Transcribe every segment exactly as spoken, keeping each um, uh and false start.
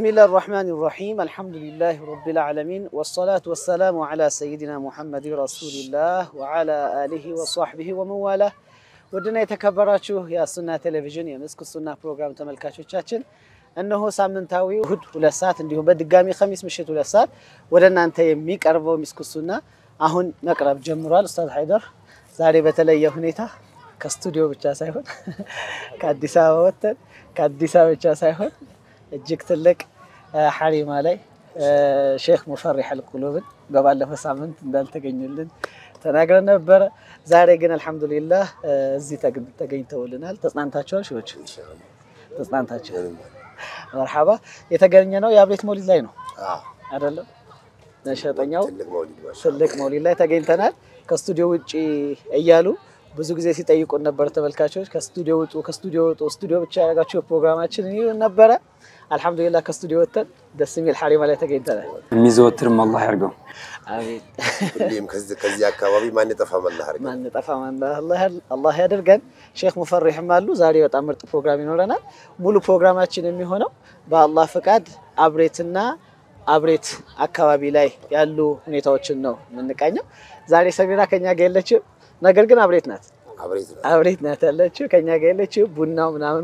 الله الرحمن الرحيم الحمد لله رب العالمين والصلاة والسلام على سيدنا محمد رسول الله وعلى آله وصحبه ومن والاه ودنا يتكبراتشو يا سنة تلفزيون يا مسك السنة برنامج تملكاتشو تشاتشن أنه سامنتاوي هد ولا ساعة عندهم بدقامي خميس مشيت ولا ساعة ودنا أنت يميك أربعة مسك السنة أهون نقرب جمرال أستاذ حيدر زاري بتلاقيه هنيتا كاستوديو بتشاسايهون كاديسا وتر كاديسا بتشاسايهون الجكت لك حريم علي شيخ مفرح القلوب قبل له سامنت دال تجنيلن تناغرنا نبر زاري جن الحمد لله زي تجنيتوا لنا تصنعتاچوال شوچ تصنعتاچ مرحبا يتجنينو يا بريت مولد لاي نو اه አይደለም ነሸጠኛው ትልቅ መውሊድ ላይ ተገኝተናል ከስቱዲዮ ውጪ እያሉ ብዙ ጊዜ ሲጠይቁን ነበር ተመልካቾች ከስቱዲዮ ውጡ ከስቱዲዮ ውጡ ስቱዲዮ ብቻ ያጋችሁ ፕሮግራማችን ይሁን ነበር አልহামዱሊላህ ከስቱዲዮ ወጥተን ደስ የሚል ሐሪማ ላይ ተገኝተናል የሚዘወትርም አላህ ያርገው አሜን ሁሌም ከዚህ ከዚህ አካባቢ ማን ተፋም አላህ ያርገው ማን ተፋም አላህ አላህ ያደርገን ሼክ ሙፈሪህም አሉ ዛሬ በጣም ምርጥ ፕሮግራም ይኖረናል ሙሉ ፕሮግራማችን የሚሆነው በአላህ ፍቃድ አብሬትና አብሬት አካባቢ ላይ ያሉ ሁኔታዎችን ነው የምንቃኘው ዛሬ ሰሚራ ከኛ ጋር ያለችው ነገር ግን አብሬት ናት አብሬት ናት አብሬት ናት ያለችው ከኛ ጋር ያለችው ቡናው ምናምኑ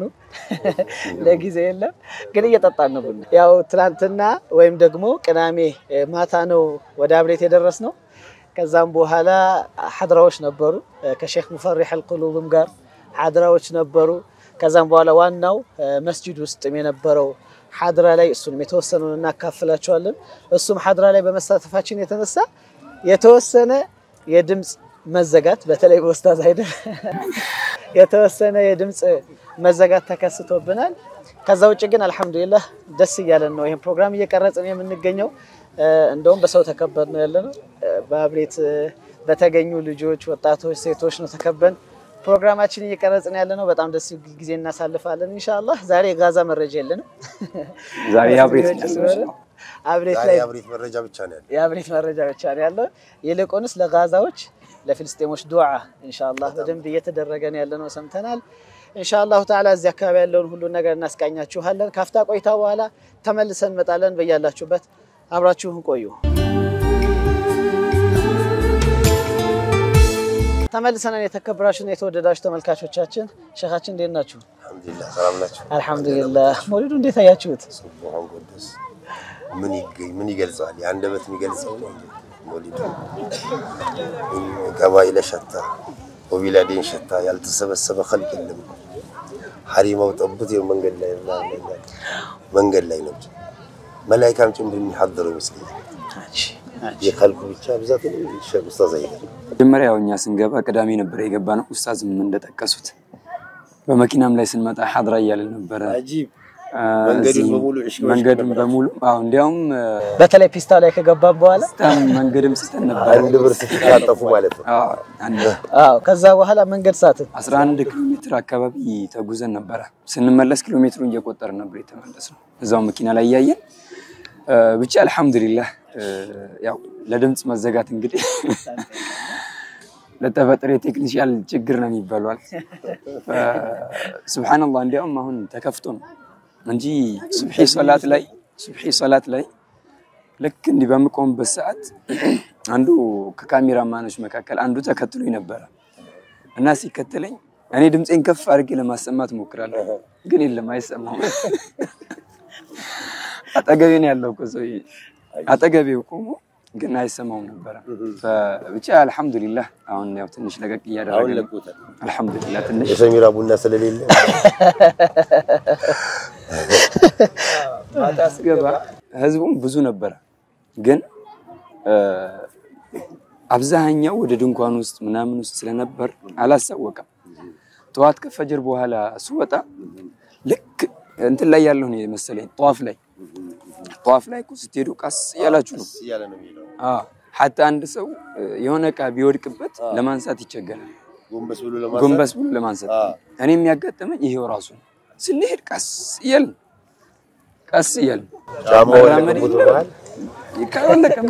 ለጊዜ የለም ግን እየጠጣን ነው ቡና ያው ትላንትና ወይም ደግሞ ቅዳሜ ማታ ነው ወደ አብሬት የደረስነው ከዛም በኋላ ሐድራዎች ነበሩ ከሼክ ሙፈሪህ القلوبም ጋር ሐድራዎች ነበሩ ከዛም በኋላ ዋናው መስጂድ ውስጥ የነበረው ሐድራ ላይ እሱንም የተወሰነውን እናካፍላችኋለን እሱም ሐድራ ላይ በመሳተፋችን የተነሳ የተወሰነ የድምጽ መዘጋት በተለይ በኡስታዝ አይደል የተወሰነ የድምጽ መዘጋት ተከስቶብናል ከዛ ውጪ ግን አልহামዱሊላህ ደስ ይያለን ነው ይሄን ፕሮግራም እየቀረጽን የምንገኘው እንደውም በሰው ተከበን ነው ያለነው በአብሬት በተገኙ ልጆች ወጣቶች ሴቶች ነው ተከበን ፕሮግራማችን እየቀረጽን ያለነው በጣም ደስ ይል ጊዜ እናሳልፋለን ኢንሻአላህ ዛሬ ጋዛ መረጃ የለንም ዛሬ አብሬት አብሬት ላይ አብሬት መረጃ ብቻ ነው ያለው የአብሬት መረጃ ብቻ ነው ያለው ይልቁንስ ለጋዛዎች ለፍልስጤሞች ዱዓ ኢንሻአላህ በደንብ እየተደረገ ነው ያለነው ሰምተናል ኢንሻአላህ ተዓላ እዚህ አካባቢ ያለውን ሁሉ ነገር እናስቃኛችኋለን ካፍታ ቆይታ በኋላ ተመልሰን መጣለን በያላችሁበት አብራችሁን ቆዩ ተመልሰናል የተከበራችሁና የተወደዳችሁ ተመልካቾቻችን ሸኻችን እንዴት ናችሁ አልহামዱሊላህ ሰላም ናችሁ አልহামዱሊላህ ሞሊዱ እንዴት አያችሁት ሱብሃን ቅዱስ ምን ይገኝ ምን ይገልጻል ያንደበት የሚገልጸው ነው ሞሊዱ ከማይለ ሸታ ወቢላዲን ሸታ ያልተሰበሰበ خلق የለም ሐሪማው ጠብት የመንገድ ላይ መንገድ ላይ ነው መላእክታም ጭምር የሚሐደሩ ይመስላል የخلق ብቻ ብዛት ነው ሸህ ኡስታዝ አይደል መጀመሪያውኛ ስንገባ ቅዳሜ ነበር የገባነው ኡስታዝም እንደተጠቀሱት በመኪናም ላይ ስንመጣ ሐድራ ያለን ነበር አጂብ መንገዱን በሙሉ እሽኮሽ መንገዱን በሙሉ አው እንዲያውም በተለይ ፒስታ ላይ ከገባን በኋላ ስታም መንገድም ስተን ነበር አንድ ብር ሲታጠፉ ማለት ነው አዎ አንድ አዎ ከዛ በኋላ መንገድ ሳትን አስራ አንድ ኪሎ ሜትር አካባቢ ተጉዘን ነበር ስንመለስ ኪሎ ሜትሩን እየቆጠርን ነበር የተመለስነው እዛው መኪና ላይ ያያየን ብቻ አልহামዱሊላህ ያው ለድምጽ መዘጋት እንግዲህ ለተፈጠረ ቴክኒሻል ችግር ነው የሚባለው ሱብሃንአላህ እንዲያውም አሁን ተከፍቶ ነው እንጂ ሱብሂ ሶላት ላይ ሱብሂ ሶላት ላይ ልክ እንዲ በመቆምበት ሰዓት አንዱ ከካሜራማኖች መካከል አንዱ ተከትሎኝ ነበር እና ሲከተለኝ እኔ ድምጼን ከፍ አድርጌ ለማሰማት ሞክራለሁ ግን የለም አይሰማም አጠገቤ ነው ያለው ከሰው አጠገቤው ቆሞ ግን አይሰማው ነበር ብቻ አልহামዱሊላህ አሁን ያው ትንሽ ለቀቅ ያደረገ አልহামዱሊላህ ትንሽ የሰሚራ ቡና ስለሌለ አታስገባ ህዝቡም ብዙ ነበር ግን አብዛኛው ወደ ድንኳን ውስጥ ምናምን ውስጥ ስለነበር አላሳወቀም ጧት ከፈጅር በኋላ ስወጣ ልክ እንትን ላይ ያለው ነው መሰለኝ ጧፍ ላይ ጧፍ ላይ ስትሄዱ ቀስ ያላችሁ ነው ያለ ነው የሚለው አዎ حتى አንድ ሰው የሆነ ቃ ቢወድቅበት ለማንሳት ይቸገራል ጎንበስ ብሎ ለማንሳት ጎንበስ ብሎ ለማንሳት እኔ የሚያጋጥመኝ ይሄው ራሱ ስንሄድ ቀስ ይል ቀስ ይል ጫማውን ለምዶታል ይካወለከም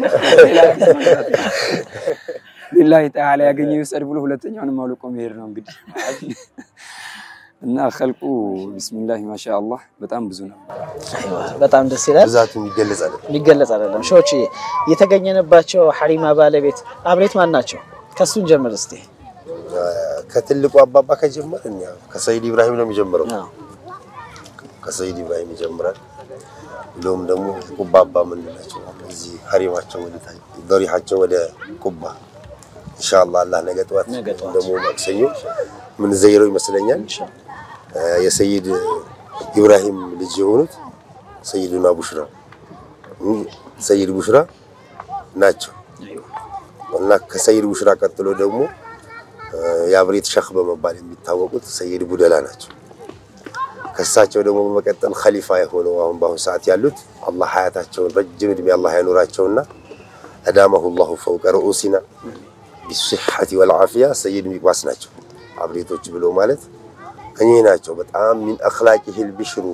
ቢላሂ ተዓላ ያገኘው ይሰድ ብሎ ሁለተኛውን ማውልቆ መሄድ ነው እንግዲህ እና ኸልቁ ቢስሚላህ ማሻአላህ በጣም ብዙ ነው አይዋ በጣም ደስ ይላል ብዛቱ የሚገለጽ አይደለም የሚገለጽ አይደለም ሾቺ የተገኘነባቸው ሐሪማ ባለቤት አብሬት ማን ናቸው ከሱን ጀምር እስቲ ከትልቁ አባባ ከጀመረን ያው ከሰይድ ኢብራሂም ነው የሚጀምረው ከሰይድ ኢብራሂም ይጀምራል ሎም ደግሞ ቁባባ ምን ናቸው እዚህ ሐሪማቸው ወደ ታይ ዶሪሃቸው ወደ ቁባ ኢንሻአላህ አላህ ነገ ጠዋት ደግሞ ማክሰኞ ምን ዘይረው ይመስለኛል የሰይድ ኢብራሂም ልጅ የሆኑት ሰይድና ቡሽራ ሰይድ ቡሽራ ናቸው እና ከሰይድ ቡሽራ ቀጥሎ ደግሞ ያብሪት ሸኽ በመባል የሚታወቁት ሰይድ ቡደላ ናቸው ከሳቸው ደግሞ በመቀጠል ኸሊፋ የሆነው አሁን ባሁን ሰዓት ያሉት አላህ ሐያታቸውን ረጅም እድሜ አላህ ያኑራቸውና አዳመሁ الله فوق رؤوسنا بالصحة والعافية ሰይድ ሚቋስ ናቸው አብሪቶች ብሎ ማለት እኚህ ናቸው በጣም من اخلاقه البشر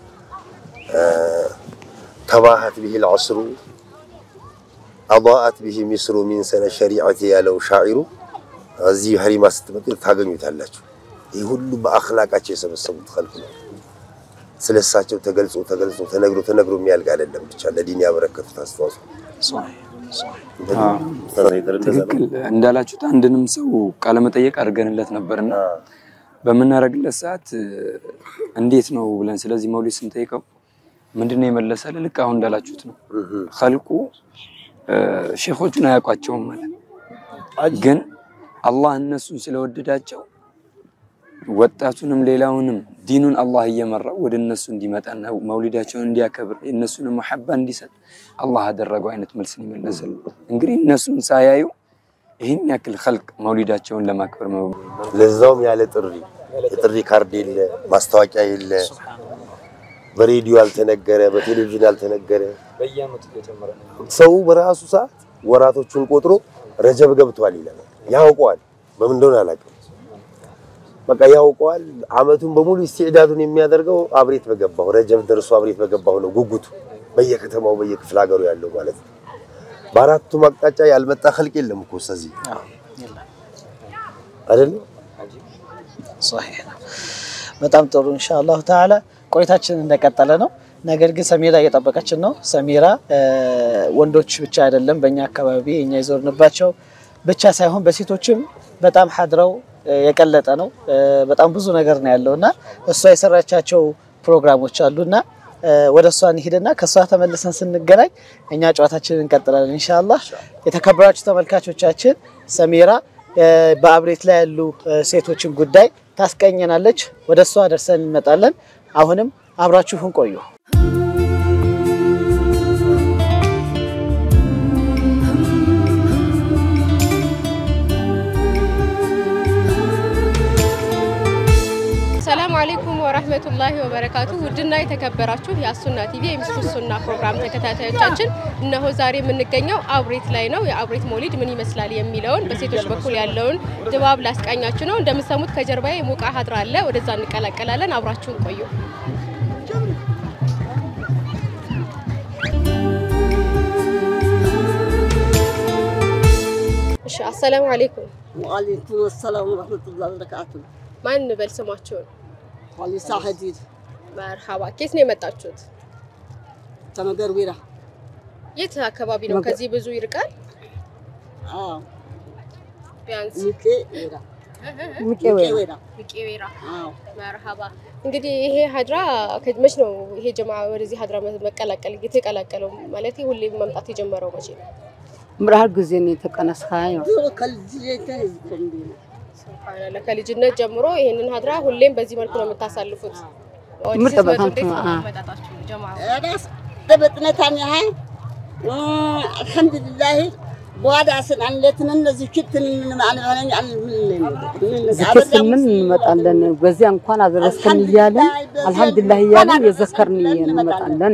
تباهت به العصر اضاءت به مصر من سنة شريعتي يا لو شاعر እዚህ ሐሪማ ስትመጡ ታገኙታላችሁ ይሄ ሁሉ በአኽላቃቸው የሰበሰቡት ኸልቅ ነው ስለሳቸው ተገልጾ ተገልጾ ተነግሮ ተነግሮ የሚያልቅ አይደለም ብቻ ለዲን ያበረከቱት አስተዋጽኦ ትክክል እንዳላችሁት አንድንም ሰው ቃለ መጠየቅ አድርገንለት ነበርና በመናረግለት ሰዓት እንዴት ነው ብለን ስለዚህ መውሊድ ስንጠይቀው ምንድነው የመለሰልን ልክ አሁን እንዳላችሁት ነው ኸልቁ ሼኾቹን አያውቋቸውም ማለት ግን አላህ እነሱን ስለወደዳቸው ወጣቱንም ሌላውንም ዲኑን አላህ እየመራው ወደ እነሱ እንዲመጣና መውሊዳቸውን እንዲያከብር እነሱን መሐባ እንዲሰጥ አላህ አደረገው አይነት መልስ ነው ይመለሰል እንግዲህ እነሱን ሳያዩ ይሄን ያክል ኸልቅ መውሊዳቸውን ለማክበር ነው ለዛውም ያለ ጥሪ ጥሪ ካርድ የለ ማስታወቂያ የለ በሬዲዮ አልተነገረ በቴሌቪዥን አልተነገረ በየአመቱ እየተመረ ሰው በራሱ ሰዓት ወራቶቹን ቆጥሮ ረጀብ ገብቷል ይላል ያውቀዋል በምን እንደሆነ አላውቅም በቃ ያውቀዋል አመቱን በሙሉ ኢስቲዕዳዱን የሚያደርገው አብሬት በገባው ረጀብ ደርሶ አብሬት በገባው ነው ጉጉቱ በየከተማው በየክፍለ ሀገሩ ያለው ማለት ነው በአራቱ ማቅጣጫ ያልመጣ ኸልቅ የለም እኮ ስለዚህ አይደል صحيح በጣም ጥሩ ኢንሻአላህ ተዓላ ቆይታችን እንደቀጠለ ነው ነገር ግን ሰሚራ እየጠበቀችን ነው ሰሚራ ወንዶች ብቻ አይደለም በእኛ አካባቢ እኛ ይዞርንባቸው ብቻ ሳይሆን በሴቶችም በጣም ሐድረው የቀለጠ ነው በጣም ብዙ ነገር ነው ያለውና እሷ የሰራቻቸው ፕሮግራሞች አሉና ወደሷ እንሂድና ከሷ ተመልሰን ስንገናኝ እኛ ጨዋታችንን እንቀጥላለን ኢንሻአላህ የተከበራችሁ ተመልካቾቻችን ሰሚራ በአብሬት ላይ ያሉ ሴቶችን ጉዳይ ታስቀኘናለች ወደሷ ደርሰን እንመጣለን አሁንም አብራችሁን ቆዩ السلام عليكم ورحمة الله وبركاته ودنا يتكبراتشو يا سنة تي في مسكو السنة برنامج ተከታታዮቻችን እነሆ ዛሬ የምንገኘው አብሬት ላይ ነው የአብሬት መውሊድ ምን ይመስላል የሚለውን በሴቶች በኩል ያለውን ድባብ ላስቃኛችሁ ነው እንደምትሰሙት ከጀርባዬ ሙቃ ሀድራ አለ ወደዛ እንቀላቀላለን አብራችሁን ቆዩ እሺ السلام عليكم وعليكم السلام ورحمة الله وبركاته ማን በል ስማችሁን وليسا حديد مرحبا كيف ነው የመጣችሁት ተመገርቢራ የት አካባቢ ነው ከዚህ ብዙ ይርቃል አዎ ቢያንስ ሚቄዌራ ሚቄዌራ ሚቄዌራ አዎ مرحبا እንግዲህ ይሄ ሀድራ ከመች ነው ይሄ ጀማዓ ወደዚህ ሀድራ መቀላቀል የተቀላቀለው ማለት ሁሌ መምጣት የጀመረው መቼ ነው ምራል ጊዜ ነው የተቀነስካው ከልጅነቴ ዝምቢ سبحان ከልጅነት ጀምሮ ይሄንን ሀድራ ሁሌም በዚህ መልኩ ነው የምታሳልፉት ምርጥ በጣም መጣጣችሁ ጀማዓ ራስ ተበጥነታን ያህ الحمد لله በዋዳስን አንለትን እነዚህ ክትን ምን ማለት ሆነኝ ምን ዝክር ምን እንመጣለን በዚያ እንኳን አደረስከን ይያለ አልহামዱሊላህ ይያለ የዘከርን እንመጣለን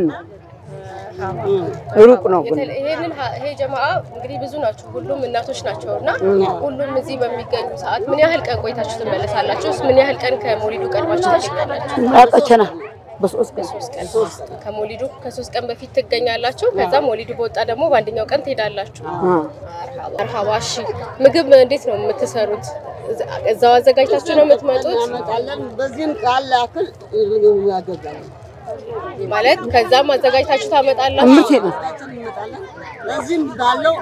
ሩቅ ነው ግን ይሄንን ይሄ ጀማዓ እንግዲህ ብዙ ናችሁ ሁሉም እናቶች ናቸውና ሁሉም እዚህ በሚገኙ ሰዓት ምን ያህል ቀን ቆይታችሁ ትመለሳላችሁ ምን ያህል ቀን ከሞሊዱ ቀድማችሁ ትገኛላችሁ አጣቸና በሶስት ቀን ከሞሊዱ ከሶስት ቀን በፊት ትገኛላችሁ ከዛ ሞሊዱ በወጣ ደግሞ በአንደኛው ቀን ትሄዳላችሁ መርሐባ እሺ ምግብ እንዴት ነው የምትሰሩት እዛው አዘጋጅታችሁ ነው የምትመጡት? እናመጣለን በዚህም ቃል ያክል ያገዛል ማለት ከዛም አዘጋጅታችሁ ታመጣላችሁ? እምት ነው ለዚህም ባለው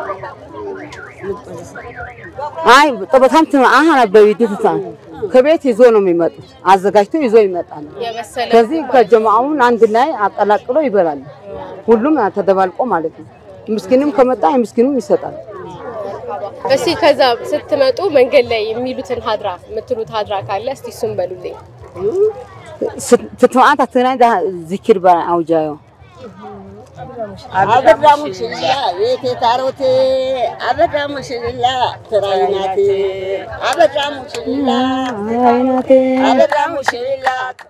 አይ በጣም አሁን በቤት ከቤት ይዞ ነው የሚመጡት አዘጋጅቶ ይዞ ይመጣል የበሰለ ከዚህ ከጀማዓውን አንድ ላይ አቀላቅሎ ይበላል ሁሉም ተደባልቆ ማለት ነው ምስኪንም ከመጣ ምስኪኑም ይሰጣል እሺ ከዛ ስትመጡ መንገድ ላይ የሚሉትን ሀድራ የምትሉት ሀድራ ካለ እስቲ እሱን በሉልኝ ስትማዓት አትናዳ ዚክር በአውጃዮ አበዳሙሽላ የቴታሮቴ አበዳሙሽላ ተራይናቴ አበዳሙሽላ አይናቴ አበዳሙሽላ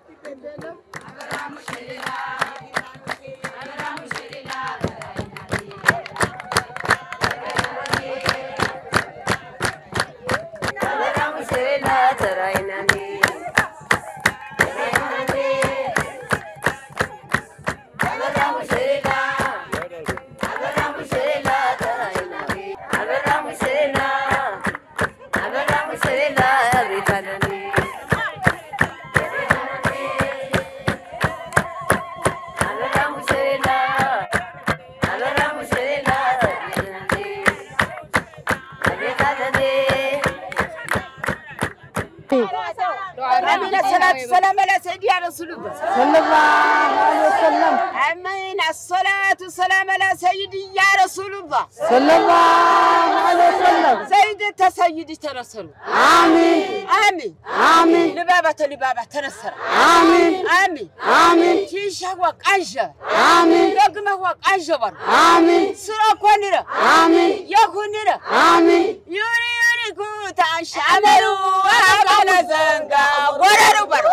السلام على سيدي يا رسول الله صلى الله عليه وسلم امين الصلاه والسلام على سيدي يا رسول الله صلى الله عليه وسلم سيدي تسيدي ترسل امين امين امين لبابه لبابه تنصر امين امين امين تيشا وقاجه امين دغمه وقاجه بر امين سرا كونيره امين يكونيره امين يوري يوري كوت عشامرو وقال زنقا وررو بر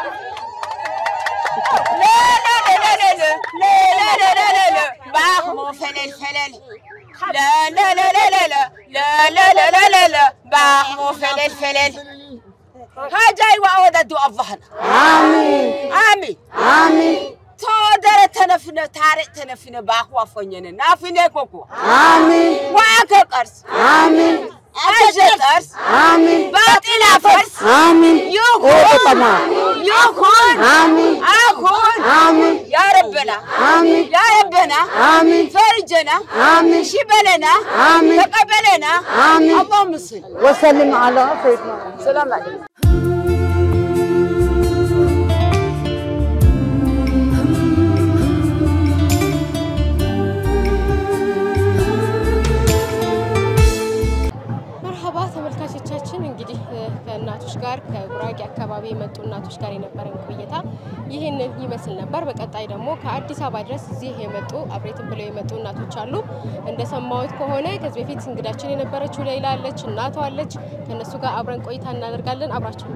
لا لا لا لا لا لا لا لا لا لا باخمو فلل فلل لا لا لا لا لا لا لا لا لا لا لا باخمو فلل فلل هاجاي وأوددو الظهر امين آمين امين تودر تنفنا تاريخ تنفنا باخوا فنينا نافنا كوكو امين واك قرص امين أجدرس امين باطل فرس امين يكون يكون امين أكون امين يا ربنا امين يا ربنا امين فرجنا امين شبلنا امين تقبلنا امين اللهم صل وسلم على سيدنا السلام عليكم ተመልካቾቻችን እንግዲህ ከእናቶች ጋር ከጉራጌ አካባቢ የመጡ እናቶች ጋር የነበረን ቆይታ ይሄንን ይመስል ነበር። በቀጣይ ደግሞ ከአዲስ አበባ ድረስ እዚህ የመጡ አብሬትን ብለው የመጡ እናቶች አሉ። እንደሰማሁት ከሆነ ከዚህ በፊት እንግዳችን የነበረችው ሌላ አለች፣ እናቷ አለች። ከነሱ ጋር አብረን ቆይታ እናደርጋለን። አብራችሁን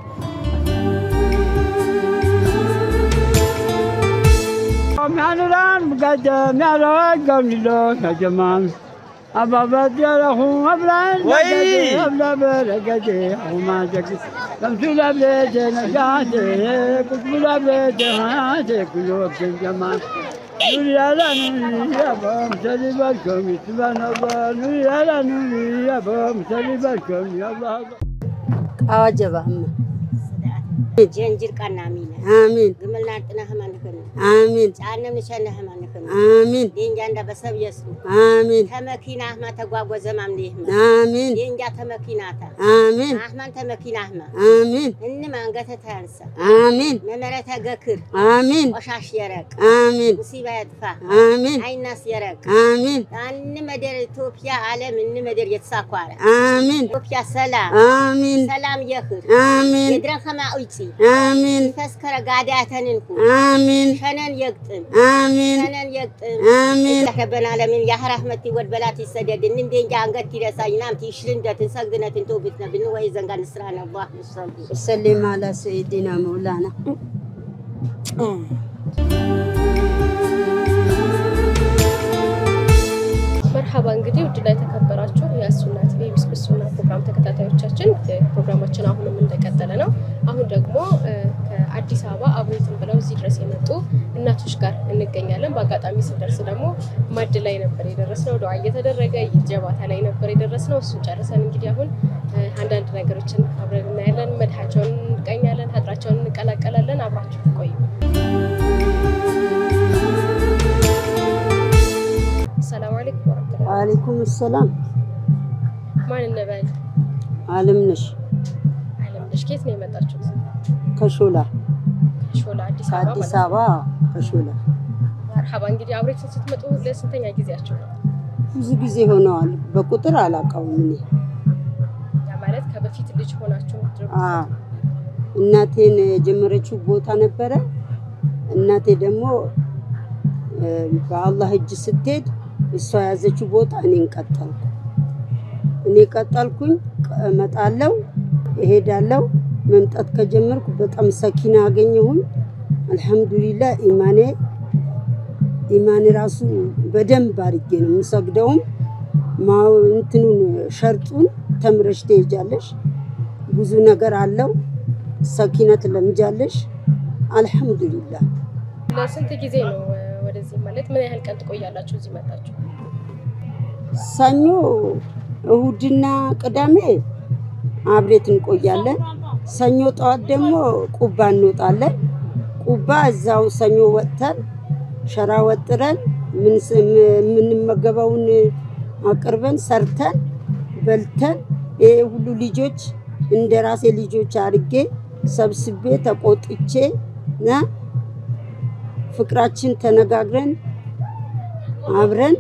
ሚያኑራን ጋጀ ሚያራጅ ጋሚሎ ያጀማን አባባት ያለሁ አብራን ወይ አብላበ ለገጀ አሁማ ጀክ ለምሱላ ብለጀ ነጃቴ ቁጥቡላ ብለጀ ሃቴ ኩሎ ጀማን ኑሪያላኑ ያባም ሰሊባልኩም ይስባናላ ኑሪያላኑ ያባም ሰሊባልኩም ያአላህ አዋጀባም جنجر كنا آمين آمين قملنا تنا همان كنا آمين تعلم نشانه همان كنا آمين دين جاندا بسب يسوع آمين تمكينا ما تقوى زمان ليه آمين دين جا تمكينا تا آمين أحمد تمكينا ما آمين إنما أنقذ تانسا آمين ممرة جكر آمين وشاش يرك آمين مصيبة يدفع آمين أي ناس يرك آمين أن مدير توبيا عالم إن مدير يتساقوار آمين توبيا سلام آمين سلام يخر آمين يدرن خما أيتي آمين تذكر قاداتنكم آمين شنن يقتن آمين شنن يقتن آمين ربنا العالمين يا رحمتي والبلاتي السدد إن دين جانغت كده ساينام تيشلن ده تنسقنا تنتوبتنا بنوه يزنقان نسرنا الله وسلم على سيدنا مولانا مرحبا እንግዲህ ውድ ላይ ተከበራችሁ የሱና ቲቪ ቢስኩሱና ፕሮግራም ተከታታዮቻችን ፕሮግራማችን አሁንም እንደቀጠለ ነው። አሁን ደግሞ ከአዲስ አበባ አብሬትን ብለው እዚህ ድረስ የመጡ እናቶች ጋር እንገኛለን። በአጋጣሚ ስንደርስ ደግሞ ማድ ላይ ነበር የደረስነው። ዱዓ እየተደረገ ጀባታ ላይ ነበር የደረስነው። እሱ ጨርሰን እንግዲህ አሁን አንዳንድ ነገሮችን አብረን እናያለን መድሃቸውን እንቀኛለን ሀጥራቸውን እንቀላቀላለን አብራችሁ ቆዩ ሰላም አለይኩም ወራህመቱላሂ ወአለይኩም ሰላም ማን እንበል አለምነሽ አለምነሽ ከየት ነው የመጣችሁት ከሾላ ከሾላ አዲስ አበባ አዲስ አበባ ከሾላ መርሐባ እንግዲህ አብሬት ስትመጡ ለስንተኛ ጊዜያችሁ ነው ብዙ ጊዜ ሆነዋል በቁጥር አላቀውም እኔ ያ ማለት ከበፊት ልጅ ሆናችሁ አዎ እናቴን የጀመረችው ቦታ ነበረ እናቴ ደግሞ በአላህ እጅ ስትሄድ እሷ ያዘችው ቦታ እኔን ቀጠልኩ እኔ ቀጠልኩኝ መጣለው እሄዳለው መምጣት ከጀመርኩ በጣም ሰኪና አገኘሁኝ አልহামዱሊላህ ኢማኔ ኢማኔ ራሱ በደንብ አድርጌ ነው የምሰግደውም ማው እንትኑን ሸርጡን ተምረሽ ትሄጃለሽ ብዙ ነገር አለው ሰኪነት ለምጃለሽ አልহামዱሊላህ ለስንት ጊዜ ነው ወደዚህ ማለት ምን ያህል ቀን ትቆያላችሁ እዚህ መጣችሁ ሰኞ እሁድና ቅዳሜ አብሬት እንቆያለን ሰኞ ጧት ደግሞ ቁባ እንወጣለን ቁባ እዛው ሰኞ ወጥተን ሸራ ወጥረን ምን ምን መገባውን አቅርበን ሰርተን በልተን ይሄ ሁሉ ልጆች እንደራሴ ልጆች አርጌ ሰብስቤ ተቆጥቼ ና ፍቅራችን ተነጋግረን አብረን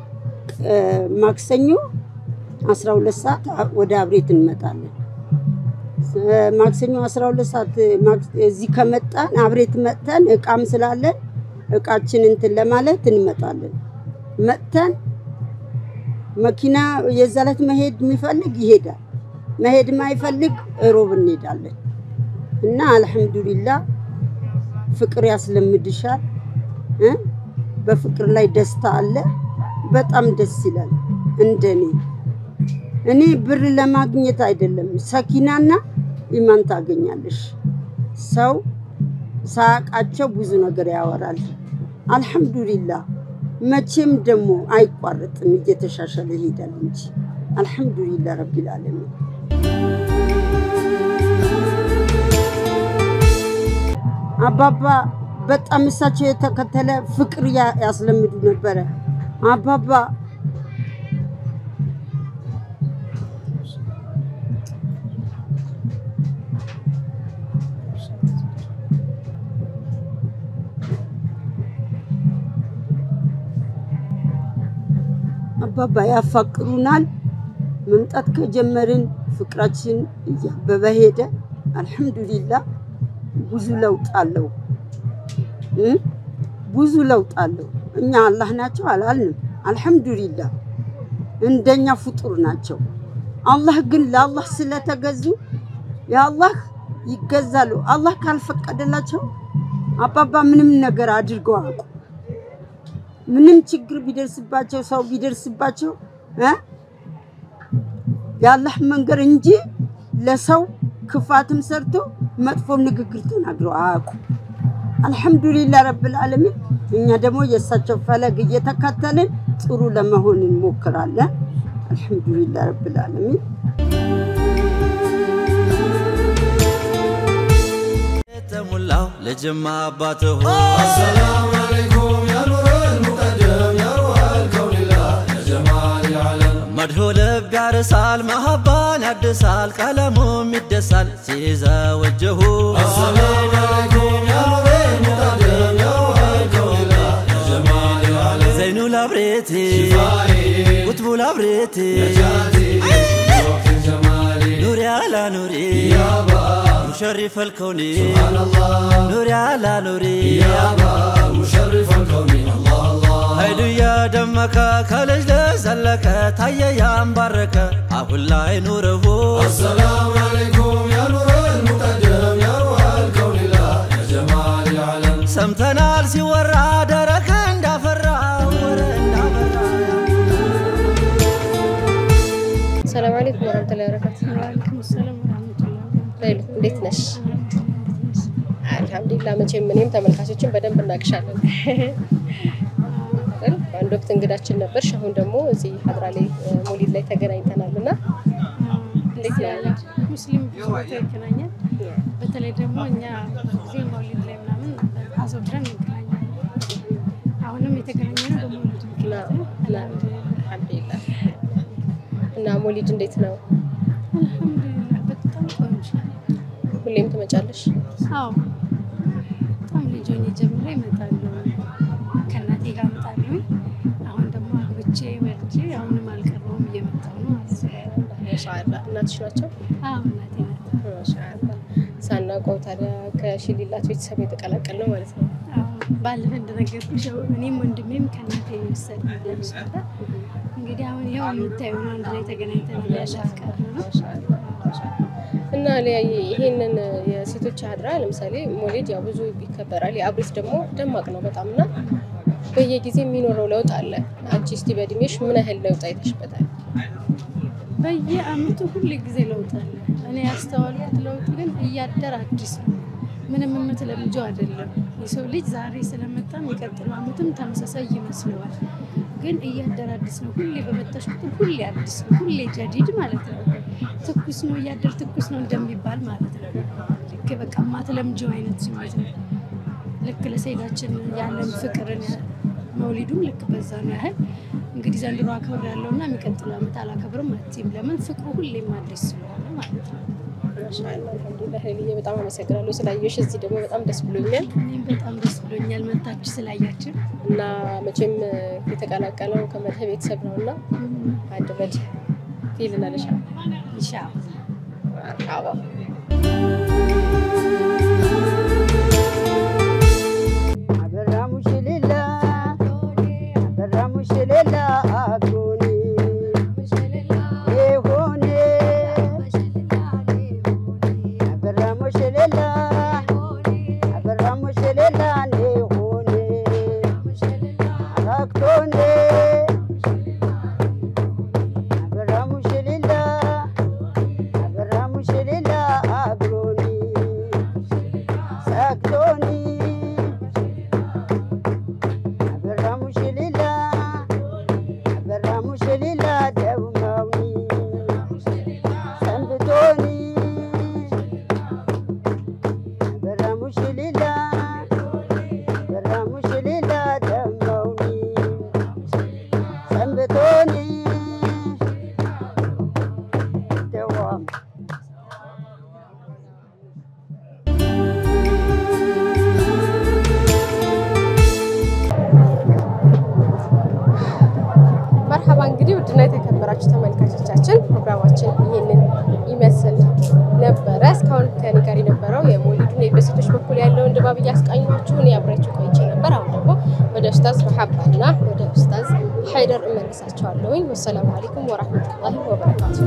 ማክሰኞ አስራ ሁለት ሰዓት ወደ አብሬት እንመጣለን ማክሰኞ አስራ ሁለት ሰዓት እዚህ ከመጣን አብሬት መጥተን እቃም ስላለን እቃችን እንትን ለማለት እንመጣለን መጥተን መኪና የዛለት መሄድ የሚፈልግ ይሄዳል መሄድ ማይፈልግ ሮብ እንሄዳለን እና አልহামዱሊላህ ፍቅር ያስለምድሻል እ በፍቅር ላይ ደስታ አለ በጣም ደስ ይላል እንደኔ እኔ ብር ለማግኘት አይደለም ሰኪናና ኢማን ታገኛለሽ ሰው ሳቃቸው ብዙ ነገር ያወራል አልহামዱሊላህ መቼም ደግሞ አይቋረጥም እየተሻሻለ ይሄዳል እንጂ አልহামዱሊላህ ረቢል ዓለሚን አባባ በጣም እሳቸው የተከተለ ፍቅር ያስለምዱ ነበር አባባ አባባ ያፈቅሩናል መምጣት ከጀመርን ፍቅራችን እያበበ ሄደ አልহামዱሊላህ ብዙ ለውጥ አለው ብዙ ለውጥ አለው እኛ አላህ ናቸው አላልንም አልহামዱሊላህ እንደኛ ፍጡር ናቸው አላህ ግን ለአላህ ስለተገዙ ያአላህ ይገዛሉ አላህ ካልፈቀደላቸው አባባ ምንም ነገር አድርገው አቁ ምንም ችግር ቢደርስባቸው ሰው ቢደርስባቸው እ ያአላህ መንገር እንጂ ለሰው ክፋትም ሰርቶ መጥፎ ንግግር ተናግረው አቁ አልহামዱሊላህ ረብል ዓለሚን እኛ ደግሞ የሳቸው ፈለግ እየተከተልን ጥሩ ለመሆን እንሞክራለን አልহামዱሊላህ ረብል ዓለሚን ተሙላው ለጀማ አባተሁ አሰላሙ አለይኩም ያ ኑረል ሙቀደም ያ ሩሃል ከውኒላ ያ ጀማል የዓለም መድሁ ልብ ያርሳል መሐባን ያድሳል ቀለሙም ይደሳል ሲዘወጀሁ አሰላሙ አለይኩም ያ ኑረል ሙቀደም ያ ሩሃል ከውኒላ ያ ጀማል የዓለም ዘይኑ ላብሬቲ ሽፋኢ ቁጥቡ ላብሬቲ ነጃቲ نوري على نوري يابا مشرف الكون سبحان الله نوري على نوري يابا مشرف الكون الله الله هيدو يا دمك كلج لزلك تايا يا مبارك اقول لا نوره السلام عليكم يا نور المقدم يا روح الكون لا يا جمال العالم سمتنا سيورا درك اندافرا السلام عليكم ورحمة الله وبركاته. وعليكم السلام ورحمة الله وبركاته. ليلى እንዴት ነሽ? አልহামዱሊላህ መቼም ምንም ተመልካቾችን በደንብ እናቅሻለን። አንድ ወቅት እንግዳችን ነበርሽ አሁን ደግሞ እዚህ ሀድራ ላይ ሞሊድ ላይ ተገናኝተናልና እንዴት ያለ ሙስሊም ብዙ ቦታ ይገናኛል። በተለይ ደግሞ እኛ ጊዜ መውሊድ ላይ ምናምን አዘውትረን እንገናኛለን። አሁንም የተገናኘነው በመውሊድ ምክንያት ነው። አልሐምዱሊላህ። እና መውሊድ እንዴት ነው? አልሐምዱሊላህ በጣም ቆንጆ። ሁሌም ትመጫለሽ? አዎ በጣም ልጅ ሆኜ ጀምሬ እመጣለሁ። ከእናቴ ጋር እመጣለሁ። አሁን ደግሞ አግብቼ ወልጄ አሁንም አልቀረውም እየመጣሁ ነው ማለት ነው። ማሻአላህ። እናትሽ ናቸው? አዎ እናቴ ናት። ማሻአላህ። ሳናውቀው ታዲያ ከሽሊላት ቤተሰብ የተቀላቀልነው ማለት ነው። አዎ ባለፈ እንደነገርኩሽ እኔም ወንድሜም ከእናቴ የወሰድን ነበር። እንግዲህ አሁን ይኸው የምታየው አንድ ላይ ተገናኝተን ያላፍቀር ነው። እና ይሄንን የሴቶች አድራ ለምሳሌ መውሊድ ያው ብዙ ይከበራል። የአብሬት ደግሞ ደማቅ ነው በጣምና በየጊዜው የሚኖረው ለውጥ አለ። አንቺ እስቲ በእድሜሽ ምን ያህል ለውጥ አይተሽበታል? በየአመቱ ሁሉ ጊዜ ለውጥ አለ። እኔ ያስተዋልኩት ለውጥ ግን እያደር አዲስ ነው። ምንም የምትለምጂው አይደለም። የሰው ልጅ ዛሬ ስለመጣ የሚቀጥለው አመትም ተመሳሳይ ይመስለዋል። ግን እያደር አዲስ ነው። ሁሌ በመጣሽ ቁጥር ሁሌ አዲስ ነው። ሁሌ ጀዲድ ማለት ነው። ትኩስ ነው እያደር ትኩስ ነው እንደሚባል ማለት ነው። ልክ በቃ ማትለምጂው አይነት ስሜት ነው። ልክ ለሰይዳችን ያለን ፍቅርን መውሊዱም ልክ በዛ ነው ያህል እንግዲህ ዘንድሮ አክብር ያለውና የሚቀጥለው አመት አላከብርም አትይም። ለምን ፍቅሩ ሁሌም አዲስ ስለሆነ ማለት ነው። ማሻአላህ አልሐምዱሊላህ። ሄልዬ በጣም አመሰግናለሁ ስላየሽ። እዚህ ደግሞ በጣም ደስ ብሎኛል። እኔም በጣም ደስ ብሎኛል መጣችሁ ስላያችሁ እና መቼም የተቀላቀለው ከመድህ ቤተሰብ ነውና አንድ በድ ይልናልሻ ኢንሻአላህ መርሐባ። አበራሙሽ ሌላ አበራሙሽ ሌላ አጎኒ ኤሆኔ አበራሙሽ ሌላ አበራሙሽ ሌላ ኤሆኔ አራክቶኔ አበራሙሽ ሌላ አበራሙሽ ሌላ አጎኒ ሳክቶኒ መርሐባ። እንግዲህ ውድና የተከበራችሁ ተመልካቾቻችን ፕሮግራማችን ይሄንን ይመስል ነበረ። እስካሁን ከኔ ጋር የነበረው የመውሊዱን በሴቶች በኩል ያለውን ድባብ እያስቃኘኋችሁ እኔ አብሬያችሁ ቆይቼ ነበር። አሁን ደግሞ ወደ ኡስታዝ መሐባና ወደ ኡስታዝ ሐይደር እመልሳችኋለሁ። ወሰላሙ አለይኩም ወራህመቱላሂ ወበረካቱሁ።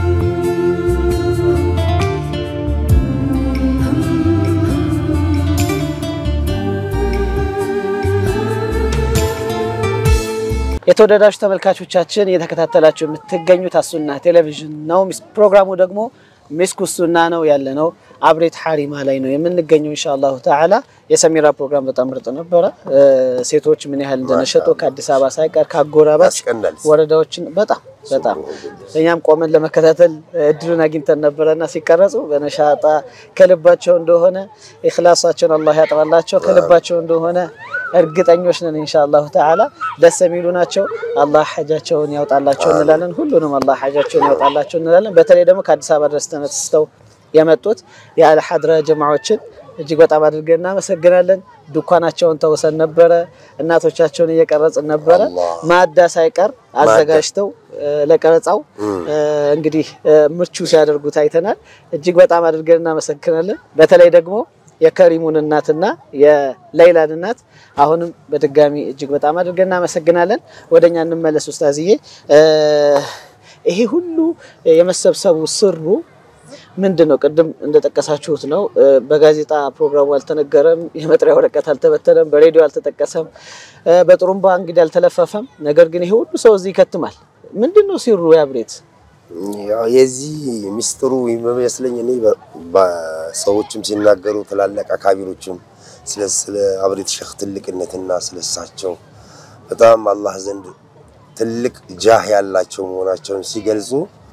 የተወደዳችሁ ተመልካቾቻችን እየተከታተላችሁ የምትገኙት አሱና ቴሌቪዥን ነው። ፕሮግራሙ ደግሞ ሚስኩ ሱና ነው። ያለነው አብሬት ሐሪማ ላይ ነው የምንገኘው ኢንሻአላሁ ተዓላ። የሰሚራ ፕሮግራም በጣም ምርጥ ነበረ። ሴቶች ምን ያህል እንደነሸጡ ከአዲስ አበባ ሳይቀር ካጎራባች ወረዳዎችን በጣም በጣም እኛም ቆመን ለመከታተል እድሉን አግኝተን ነበርና ሲቀረጹ በነሻጣ ከልባቸው እንደሆነ ኢኽላሳቸውን አላህ ያጥራላቸው ከልባቸው እንደሆነ እርግጠኞች ነን ኢንሻአላሁ ተዓላ። ደስ የሚሉ ናቸው። አላህ ሐጃቸውን ያውጣላቸው እንላለን። ሁሉንም አላህ ሐጃቸውን ያውጣላቸው እንላለን። በተለይ ደግሞ ከአዲስ አበባ ድረስ ተነስተው የመጡት የአል ሐድራ ጀማዓዎችን እጅግ በጣም አድርገን እናመሰግናለን። ዱኳናቸውን ተወሰን ነበረ። እናቶቻቸውን እየቀረጽን ነበረ። ማዳ ሳይቀር አዘጋጅተው ለቀረጻው እንግዲህ ምቹ ሲያደርጉት አይተናል። እጅግ በጣም አድርገን እናመሰግናለን። በተለይ ደግሞ የከሪሙን እናትና የሌይላን እናት አሁንም በድጋሚ እጅግ በጣም አድርገን እናመሰግናለን። ወደኛ እንመለስ ኡስታዝዬ። ይሄ ሁሉ የመሰብሰቡ ስሩ ምንድነው? ቅድም እንደተጠቀሳችሁት ነው። በጋዜጣ ፕሮግራሙ አልተነገረም፣ የመጥሪያ ወረቀት አልተበተነም፣ በሬዲዮ አልተጠቀሰም፣ በጥሩምባ እንግዲህ አልተለፈፈም። ነገር ግን ይሄ ሁሉ ሰው እዚህ ይከትማል። ምንድነው ሲሩ ያብሬት? ያው የዚህ ሚስጥሩ የሚመስለኝ እኔ በሰዎችም ሲናገሩ ተላላቃ ካቢሮችም ስለ ስለ አብሬት ሸኽ ትልቅነትና ስለሳቸው በጣም አላህ ዘንድ ትልቅ ጃህ ያላቸው መሆናቸውን ሲገልጹ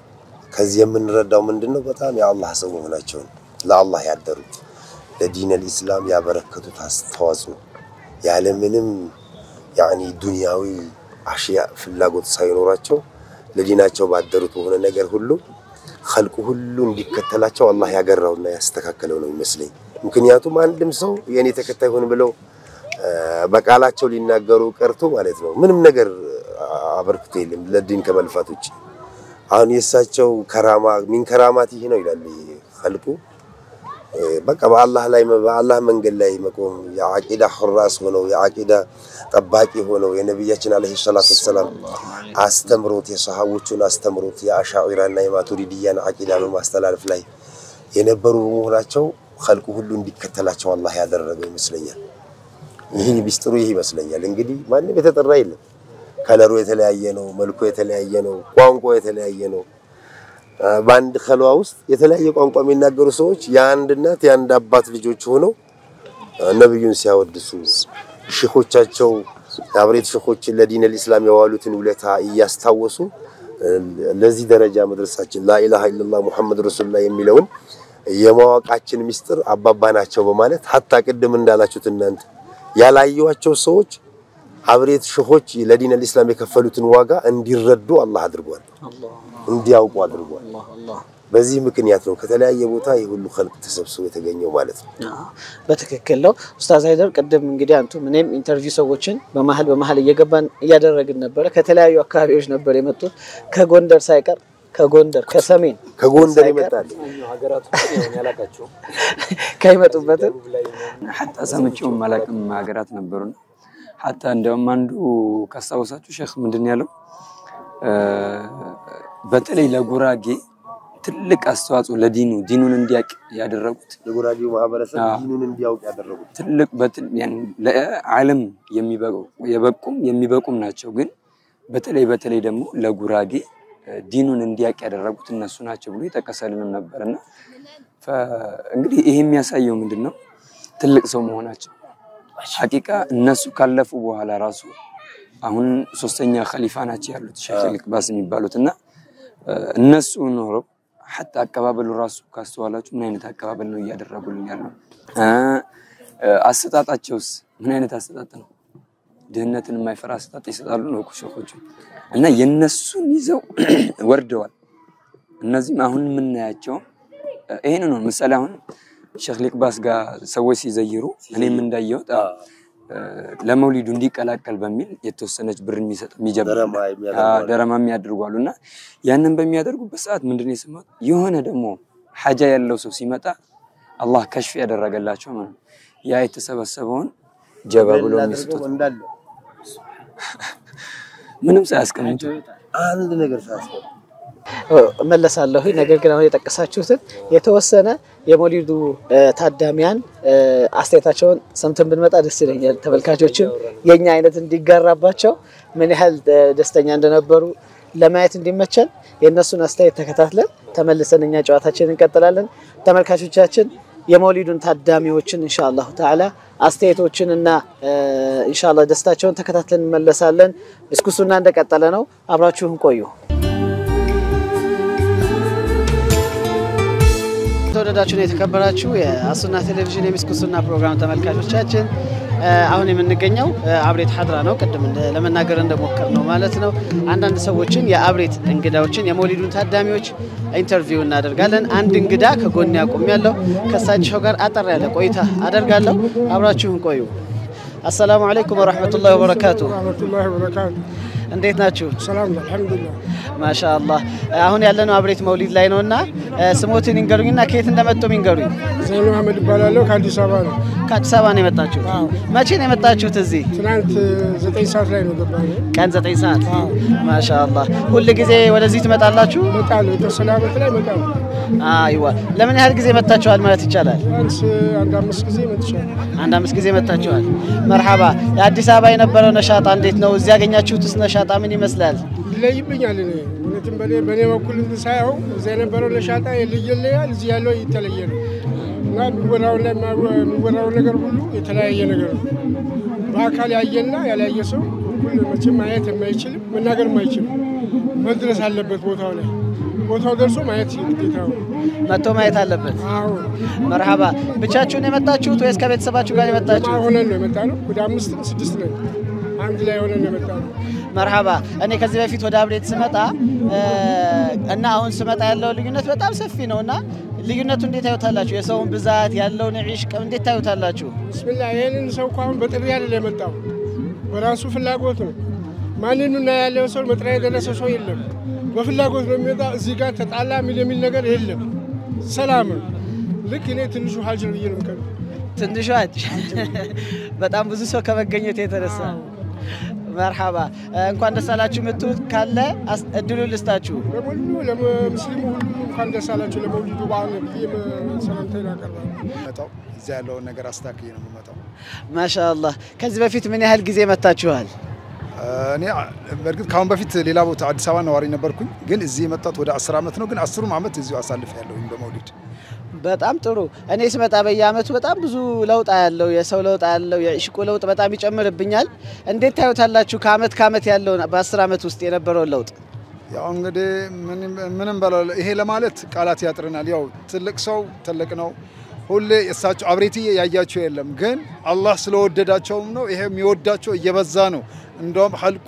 ከዚህ የምንረዳው ምንድነው በጣም የአላህ ሰው መሆናቸው ለአላህ ያደሩ ለዲን الاسلام ያበረከቱት አስተዋጽኦ ያለ ምንም يعني ዱንያዊ አሽያ ፍላጎት ሳይኖራቸው ለዲናቸው ባደሩት ሆነ ነገር ሁሉ خلق ሁሉ እንዲከተላቸው አላህ ያገራውና ያስተካከለው ነው ይመስለኝ ምክንያቱም አንድም ሰው የኔ ተከታይ ሆነ ብለው በቃላቸው ሊናገሩ ቀርቶ ማለት ነው ምንም ነገር አበርክቶ የለም ለዲን ከመልፋት ውጪ አሁን የሳቸው ከራማ ምን ከራማት ይሄ ነው ይላል خلق በቃ በአላህ ላይ በአላህ መንገድ ላይ መቆም የአቂዳ ሁራስ ሆነው የአቂዳ ጠባቂ ሆነው የነብያችን አለይሂ ሰላቱ ወሰለም አስተምሮት የሰሃቦቹን አስተምሮት የአሻዒራና የማቱሪዲያን አቂዳ በማስተላለፍ ላይ የነበሩ መሆናቸው خلق ሁሉ እንዲከተላቸው አላህ ያደረገው ይመስለኛል ይሄ ቢስጥሩ ይሄ ይመስለኛል እንግዲህ ማንም የተጠራ የለም ከለሩ የተለያየ ነው መልኩ የተለያየ ነው ቋንቋው የተለያየ ነው ባንድ خلوا ውስጥ የተለያየ ቋንቋ የሚናገሩ ሰዎች የአንድ እናት የአንድ አባት ልጆች ሆነው ነብዩን ሲያወድሱ ሼኾቻቸው አብሬት ሼኾች ለዲን الاسلام ያዋሉትን ውለታ እያስታወሱ ለዚህ ደረጃ መድረሳችን لا اله الا الله محمد رسول الله የሚለውን የማዋቃችን ሚስጥር አባባናቸው በማለት hatta ቅድም እንዳላችሁት እናንተ ያላየዋቸው ሰዎች አብሬት ሼኾች ለዲን الاسلام የከፈሉትን ዋጋ እንዲረዱ አላህ አድርጓል አላህ እንዲያውቁ አድርጓል አላህ አላህ በዚህ ምክንያት ነው ከተለያየ ቦታ ይሁሉ خلق ተሰብስቦ የተገኘው ማለት ነው በትክክል ነው ኡስታዝ አይደር ቀደም እንግዲህ አንቱ ምንም ኢንተርቪው ሰዎችን በመሐል በመሐል እየገባን ያደረግን ነበር ከተለያዩ አካባቢዎች ነበር የመጡት ከጎንደር ሳይቀር ከጎንደር ከሰሜን ከጎንደር ይመጣል ሀገራቱ ያላቃቸው ከይመጡበት hatta ሰምቼው ማላቅም ሀገራት ነበርና hatta እንደውም አንዱ ካሳውሳችሁ ሼክ ምንድነው ያለው በተለይ ለጉራጌ ትልቅ አስተዋጽኦ ለዲኑ ዲኑን እንዲያቅ ያደረጉት ለጉራጌው ማህበረሰብ ዲኑን እንዲያውቅ ያደረጉት ትልቅ ያን ለዓለም የሚበቁ የበቁም የሚበቁም ናቸው ግን በተለይ በተለይ ደግሞ ለጉራጌ ዲኑን እንዲያቅ ያደረጉት እነሱ ናቸው ብሎ ይተከሰልን ነበርና እንግዲህ ይሄ የሚያሳየው ምንድነው ትልቅ ሰው መሆናቸው ሐቂቃ እነሱ ካለፉ በኋላ ራሱ አሁን ሶስተኛ ኸሊፋ ናቸው ያሉት ሼክ ልክባስ የሚባሉትና እነሱ ኖረው hatta አቀባበሉ ራሱ ካስተዋላችሁ ምን አይነት አቀባበል ነው ያደረጉልን ያለው አስተጣጣቸውስ ምን አይነት አስተጣጣ ነው ድህነትን የማይፈራ አስተጣጣ ይሰጣሉ ነው ሼኾቹ እና የነሱን ይዘው ወርደዋል እነዚህም አሁን ምን ያያቸው ይሄን ነው ምሳሌ አሁን ሼክ ልክባስ ጋር ሰዎች ሲዘይሩ እኔም እንዳየው ለመውሊዱ እንዲቀላቀል በሚል የተወሰነች ብር የሚሰጥ የሚጀምር ደረማ የሚያደርጓሉና ያንን በሚያደርጉበት ሰዓት ምንድነው የሰማው የሆነ ደግሞ ሐጃ ያለው ሰው ሲመጣ አላህ ከሽፍ ያደረገላቸው ማለት ያ የተሰበሰበውን ጀባ ብሎ የሚስጡት ምንም ሳያስቀምጡ አንድ ነገር ሳያስቀምጡ መለሳለሁ ነገር ግን አሁን የጠቀሳችሁትን የተወሰነ የሞሊዱ ታዳሚያን አስተያየታቸውን ሰምተን ብንመጣ ደስ ይለኛል ተመልካቾችም የኛ አይነት እንዲጋራባቸው ምን ያህል ደስተኛ እንደነበሩ ለማየት እንዲመቸን የነሱን አስተያየት ተከታትለን ተመልሰን እኛ ጨዋታችንን እንቀጥላለን ተመልካቾቻችን የሞሊዱን ታዳሚዎችን ኢንሻአላህ ተዓላ አስተያየቶችንና ኢንሻአላህ ደስታቸውን ተከታትለን እንመለሳለን እስኩሱና እንደቀጠለ ነው አብራችሁን ቆዩ ተወደዳችሁና የተከበራችሁ የአሱና ቴሌቪዥን የሚስኩሱና ፕሮግራም ተመልካቾቻችን አሁን የምንገኘው አብሬት ሐድራ ነው ቀደም ለመናገር እንደሞከር ነው ማለት ነው አንዳንድ ሰዎችን የአብሬት እንግዳዎችን የሞሊዱን ታዳሚዎች ኢንተርቪው እናደርጋለን አንድ እንግዳ ከጎን ያቆም ያለው ከሳቸው ጋር አጠር ያለ ቆይታ አደርጋለሁ አብራችሁን ቆዩ السلام عليكم ورحمة الله وبركاته ورحمة الله وبركاته እንዴት ናችሁ ሰላም አልহামዱሊላህ ማሻአላህ አሁን ያለነው አብሬት መውሊድ ላይ ነውና ስሞትን እንገሩኝና ከየት እንደመጣው እንገሩኝ ዘይኑ አህመድ ይባላልው ከአዲስ አበባ ነው ከአዲስ አበባ ነው የመጣችሁት መቼ ነው የመጣችሁት እዚህ ትናንት ዘጠኝ ሰዓት ላይ ነው ገባነው ቀን ዘጠኝ ሰዓት ማሻአላህ ሁሉ ጊዜ ወደዚህ ትመጣላችሁ መጣለው ተሰላመት ላይ መጣው አይዋ ለምን ያህል ጊዜ መጣችኋል ማለት ይቻላል አንስ አንድ አምስት ጊዜ መጥቻለሁ አንድ አምስት ጊዜ መጣችኋል መርሐባ የአዲስ አበባ የነበረው ነሻጣ እንዴት ነው እዚህ ያገኛችሁትስ ነሻጣ ምን ይመስላል ይለይብኛል እኔ እነተም በኔ በኔ በኩል ሳይው እዚህ የነበረው ነሻጣ ይለያል እዚህ ያለው ይተለየ ነው እና የሚወራው ላይ የሚወራው ነገር ሁሉ የተለያየ ነገር ነው በአካል ያየና ያላየ ሰው ሁሉ መቼም ማየት የማይችል መናገር የማይችል መድረስ አለበት ቦታው ላይ ቦታው ደርሶ ማየት ይግዴታው መጥቶ ማየት አለበት። አዎ መርሐባ። ብቻችሁን የመጣችሁት ወይስ ከቤተሰባችሁ ጋር የመጣችሁት? አሁን ነው የመጣነው። ወደ አምስት ስድስት ነን አንድ ላይ ሆነን የመጣነው። መርሐባ። እኔ ከዚህ በፊት ወደ አብሬት ስመጣ እና አሁን ስመጣ ያለው ልዩነት በጣም ሰፊ ነውና ልዩነቱ እንዴት ታዩታላችሁ? የሰውን ብዛት ያለውን ዒሽቅ እንዴት ታዩታላችሁ? ቢስሚላህ ይሄንን ሰው እንኳን በጥሪ አይደለም የመጣው በራሱ ፍላጎት ነው። ማንንና ያለው ሰው መጥሪያ የደረሰ ሰው የለም። በፍላጎት ነው የሚመጣው። እዚህ ጋር ተጣላ የሚል የሚል ነገር የለም። ሰላም ልክ እኔ ትንሹ ሀጅ ነው ይየንም ከ ትንሹ ሀጅ በጣም ብዙ ሰው ከመገኘት የተነሳ መርሐባ። እንኳን ደስ አላችሁ የምትሉት ካለ እድሉ ልስጣችሁ። ለሁሉ ለሙስሊሙ ሁሉ እንኳን ደስ አላችሁ ለመውሊዱ በዓል ብዬ ሰላምታዬን አቀርባለሁ። መጣው እዚህ ያለውን ነገር አስተካክዬ ነው የምመጣው። ማሻአላህ። ከዚህ በፊት ምን ያህል ጊዜ መጣችኋል? እኔ በርግጥ ካሁን በፊት ሌላ ቦታ አዲስ አበባ ነዋሪ ነበርኩኝ፣ ግን እዚህ የመጣሁት ወደ አስር አመት ነው። ግን አስሩም አመት እዚሁ አሳልፌያለሁ በመውሊድ። በጣም ጥሩ። እኔ ስመጣ በየአመቱ በጣም ብዙ ለውጥ ያለው የሰው ለውጥ ያለው የዒሽቁ ለውጥ በጣም ይጨምርብኛል። እንዴት ታዩታላችሁ ከአመት ከአመት ያለው በአስር አመት ውስጥ የነበረው ለውጥ? ያው እንግዲህ ምንም ምንም በለው ይሄ ለማለት ቃላት ያጥረናል። ያው ትልቅ ሰው ትልቅ ነው። ሁሌ እሳቸው አብሬትዬ ያያቸው የለም፣ ግን አላህ ስለወደዳቸውም ነው ይሄ የሚወዳቸው እየበዛ ነው። እንደውም ሐልቁ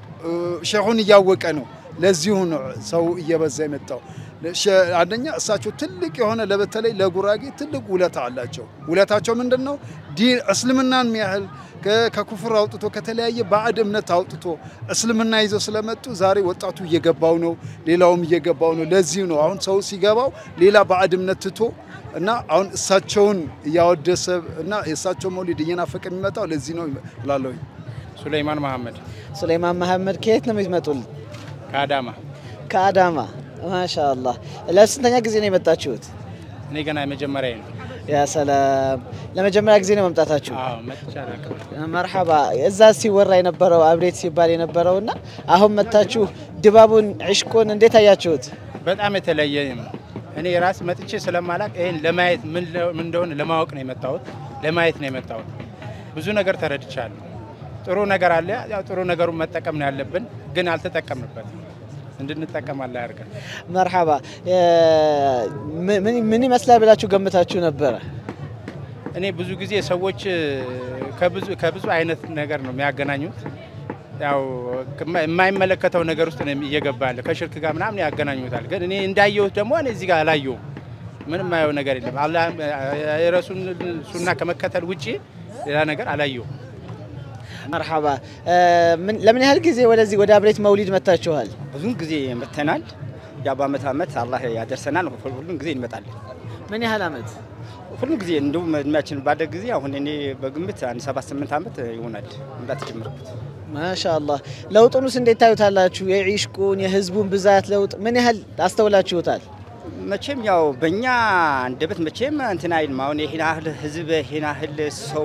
ሸኹን እያወቀ ነው። ለዚሁ ነው ሰው እየበዛ የመጣው። አንደኛ እሳቸው ትልቅ የሆነ ለበተለይ ለጉራጌ ትልቅ ውለታ አላቸው። ውለታቸው ምንድነው? ዲን እስልምናን የሚያህል ከኩፍር አውጥቶ ከተለያየ ባዕድ እምነት አውጥቶ እስልምና ይዘው ስለመጡ ዛሬ ወጣቱ እየገባው ነው፣ ሌላውም እየገባው ነው። ለዚህ ነው አሁን ሰው ሲገባው ሌላ ባዕድ እምነት ትቶ እና አሁን እሳቸውን ያወደሰ እና የእሳቸው መውሊድ እየናፈቀ የሚመጣው ለዚህ ነው እላለሁ። ሱለይማን መሐመድ። ሱለይማን መሐመድ ከየት ነው የሚመጡልን? ከአዳማ። ከአዳማ ማሻአላህ። ለስንተኛ ጊዜ ነው የመጣችሁት? እኔ ገና የመጀመሪያ ነው። ያ ሰላም። ለመጀመሪያ ጊዜ ነው መምጣታችሁ? አዎ መጥቻለሁ። መርሐባ። እዛ ሲወራ የነበረው አብሬት ሲባል የነበረውና አሁን መጣችሁ ድባቡን ዒሽቁን እንዴት አያችሁት? በጣም የተለየ ነው። እኔ ራስ መጥቼ ስለማላቅ ይሄን ለማየት ምን እንደሆነ ለማወቅ ነው የመጣሁት። ለማየት ነው የመጣሁት። ብዙ ነገር ተረድቻለሁ። ጥሩ ነገር አለ። ያው ጥሩ ነገሩን መጠቀም ነው ያለብን፣ ግን አልተጠቀምንበትም። እንድንጠቀም አለ ያርገን። መርሐባ። ምን ምን ይመስላል ብላችሁ ገምታችሁ ነበረ? እኔ ብዙ ጊዜ ሰዎች ከብዙ ከብዙ አይነት ነገር ነው የሚያገናኙት። ያው የማይመለከተው ነገር ውስጥ ነው እየገባለ ከሽርክ ጋር ምናምን ያገናኙታል። ግን እኔ እንዳየሁት ደግሞ እኔ እዚህ ጋር አላየሁም። ምንም ማየው ነገር የለም። አላህ የረሱል ሱና ከመከተል ውጪ ሌላ ነገር አላየሁም። መርሐባ። ለምን ያህል ጊዜ ወደዚህ ወደ አብሬት መውሊድ መጣችኋል? ብዙን ጊዜ መተናል። ያ በአመት አመት አላህ ያደርሰናል። ሁሉም ጊዜ እንመጣለን። ምን ያህል አመት? ሁሉም ጊዜ እንደውም እድሜያችን ባደግ ጊዜ አሁን እኔ በግምት አንድ ሰባት ስምንት አመት ይሆናል መምጣት ጀመርኩት። ማሻአላህ። ለውጡንስ እንዴት ታዩታላችሁ? የዒሽቁን የህዝቡን ብዛት ለውጥ ምን ያህል አስተውላችሁታል? መቼም ያው በእኛ አንደበት መቼም እንትን አይልም። አሁን ይሄን ያህል ህዝብ ይሄን ያህል ሰው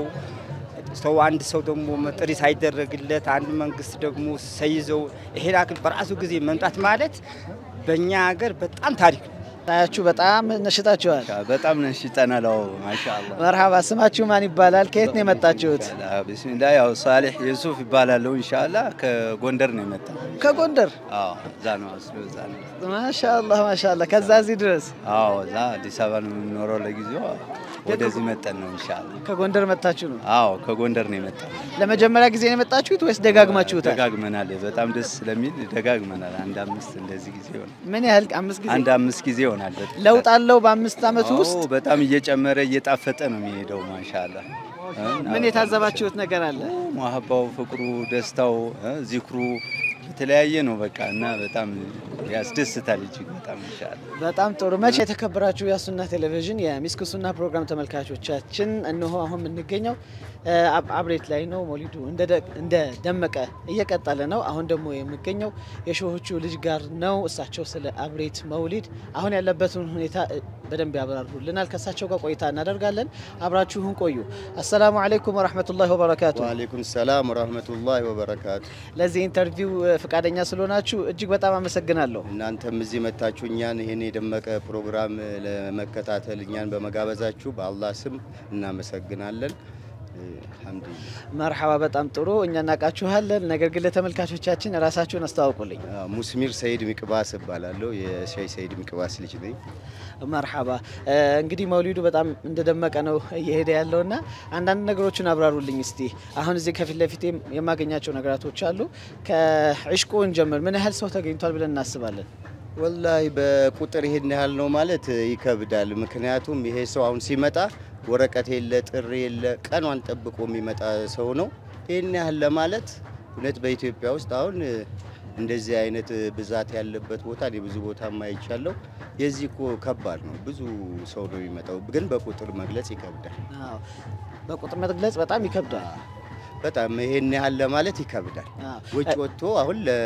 ሰው አንድ ሰው ደግሞ ጥሪ ሳይደረግለት አንድ መንግስት ደግሞ ሳይዘው ይሄን ያህል በራሱ ጊዜ መምጣት ማለት በእኛ ሀገር በጣም ታሪክ ነው። ታያችሁ በጣም ነሽጣችኋል። በጣም ነሽጠናል። ማሻአላህ። መርሐባ። ስማችሁ ማን ይባላል? ከየት ነው የመጣችሁት? ቢስሚላህ። ያው ሳሊህ ዩሱፍ ይባላል። ኢንሻአላህ ከጎንደር ነው የመጣው። ከጎንደር? አዎ እዛ ነው አስሉ እዛ ነው። ማሻአላህ ማሻአላህ። ከዛ እዚህ ድረስ? አዎ እዛ አዲስ አበባ ነው የምንኖረው ለጊዜው። ወደዚህ መጣን ነው ኢንሻአላህ። ከጎንደር መጣችሁ ነው? አዎ ከጎንደር ነው የመጣው። ለመጀመሪያ ጊዜ ነው የመጣችሁት ወይስ ደጋግማችሁታል? ደጋግመናል። በጣም ደስ ስለሚል ደጋግመናል። አንድ አምስት እንደዚህ ጊዜ ሆነ። ምን ያህል? አምስት ጊዜ? አንድ አምስት ጊዜ ሆናል። ለውጥ አለው በአምስት አመት ውስጥ? አዎ በጣም እየጨመረ እየጣፈጠ ነው የሚሄደው። ማሻአላህ። ምን የታዘባችሁት ነገር አለ? መሐባው፣ ፍቅሩ፣ ደስታው፣ ዚክሩ የተለያየ ነው በቃ እና በጣም ያስደስታል እጅግ በጣም ኢንሻአላህ። በጣም ጥሩ። መቼ የተከበራችሁ የሱና ቴሌቪዥን የሚስክ ሱና ፕሮግራም ተመልካቾቻችን እነሆ አሁን የምንገኘው አብሬት ላይ ነው። መውሊዱ እንደ ደመቀ እየቀጠለ ነው። አሁን ደግሞ የሚገኘው የሾሆቹ ልጅ ጋር ነው። እሳቸው ስለ አብሬት መውሊድ አሁን ያለበትን ሁኔታ በደንብ ያብራሩልናል። ከእሳቸው ጋር ቆይታ እናደርጋለን። አብራችሁን ቆዩ። አሰላሙ አለይኩም ወራህመቱላሂ ወበረካቱ። ወአለይኩም ሰላም ወራህመቱላሂ ወበረካቱ። ለዚህ ኢንተርቪው ፈቃደኛ ስለሆናችሁ እጅግ በጣም አመሰግናለሁ። እናንተም እዚህ መጣችሁ እኛን ይሄን የደመቀ ፕሮግራም ለመከታተል እኛን በመጋበዛችሁ በአላህ ስም እናመሰግናለን። አልহামዱሊላህ መርሐባ በጣም ጥሩ እኛ እናቃችኋለን ነገር ግን ለተመልካቾቻችን ራሳችሁን አስተዋውቁልኝ ሙስሚር ሰይድ ሚቅባስ እባላለሁ የሸይ ሰይድ ሚቅባስ ልጅ ነኝ መርሐባ እንግዲህ መውሊዱ በጣም እንደደመቀ ነው እየሄደ ያለውና አንዳንድ ነገሮችን አብራሩልኝ እስቲ አሁን እዚህ ከፊት ለፊት የማገኛቸው ነገራቶች አሉ ከዕሽቁን ጀምር ምን ያህል ሰው ተገኝቷል ብለን እናስባለን ወላሂ በቁጥር ይሄን ያህል ነው ማለት ይከብዳል ምክንያቱም ይሄ ሰው አሁን ሲመጣ ወረቀት የለ ጥሪ የለ ቀኗን ጠብቆ የሚመጣ ሰው ነው ይሄን ያህል ለማለት ሁለት በኢትዮጵያ ውስጥ አሁን እንደዚህ አይነት ብዛት ያለበት ቦታ ብዙ ቦታ ማይቻለው የዚህ እኮ ከባድ ነው ብዙ ሰው ነው የሚመጣው ግን በቁጥር መግለጽ ይከብዳል አዎ በቁጥር መግለጽ በጣም ይከብዳል በጣም ይሄን ያህል ለማለት ይከብዳል ወጭ ወጥቶ አሁን ለ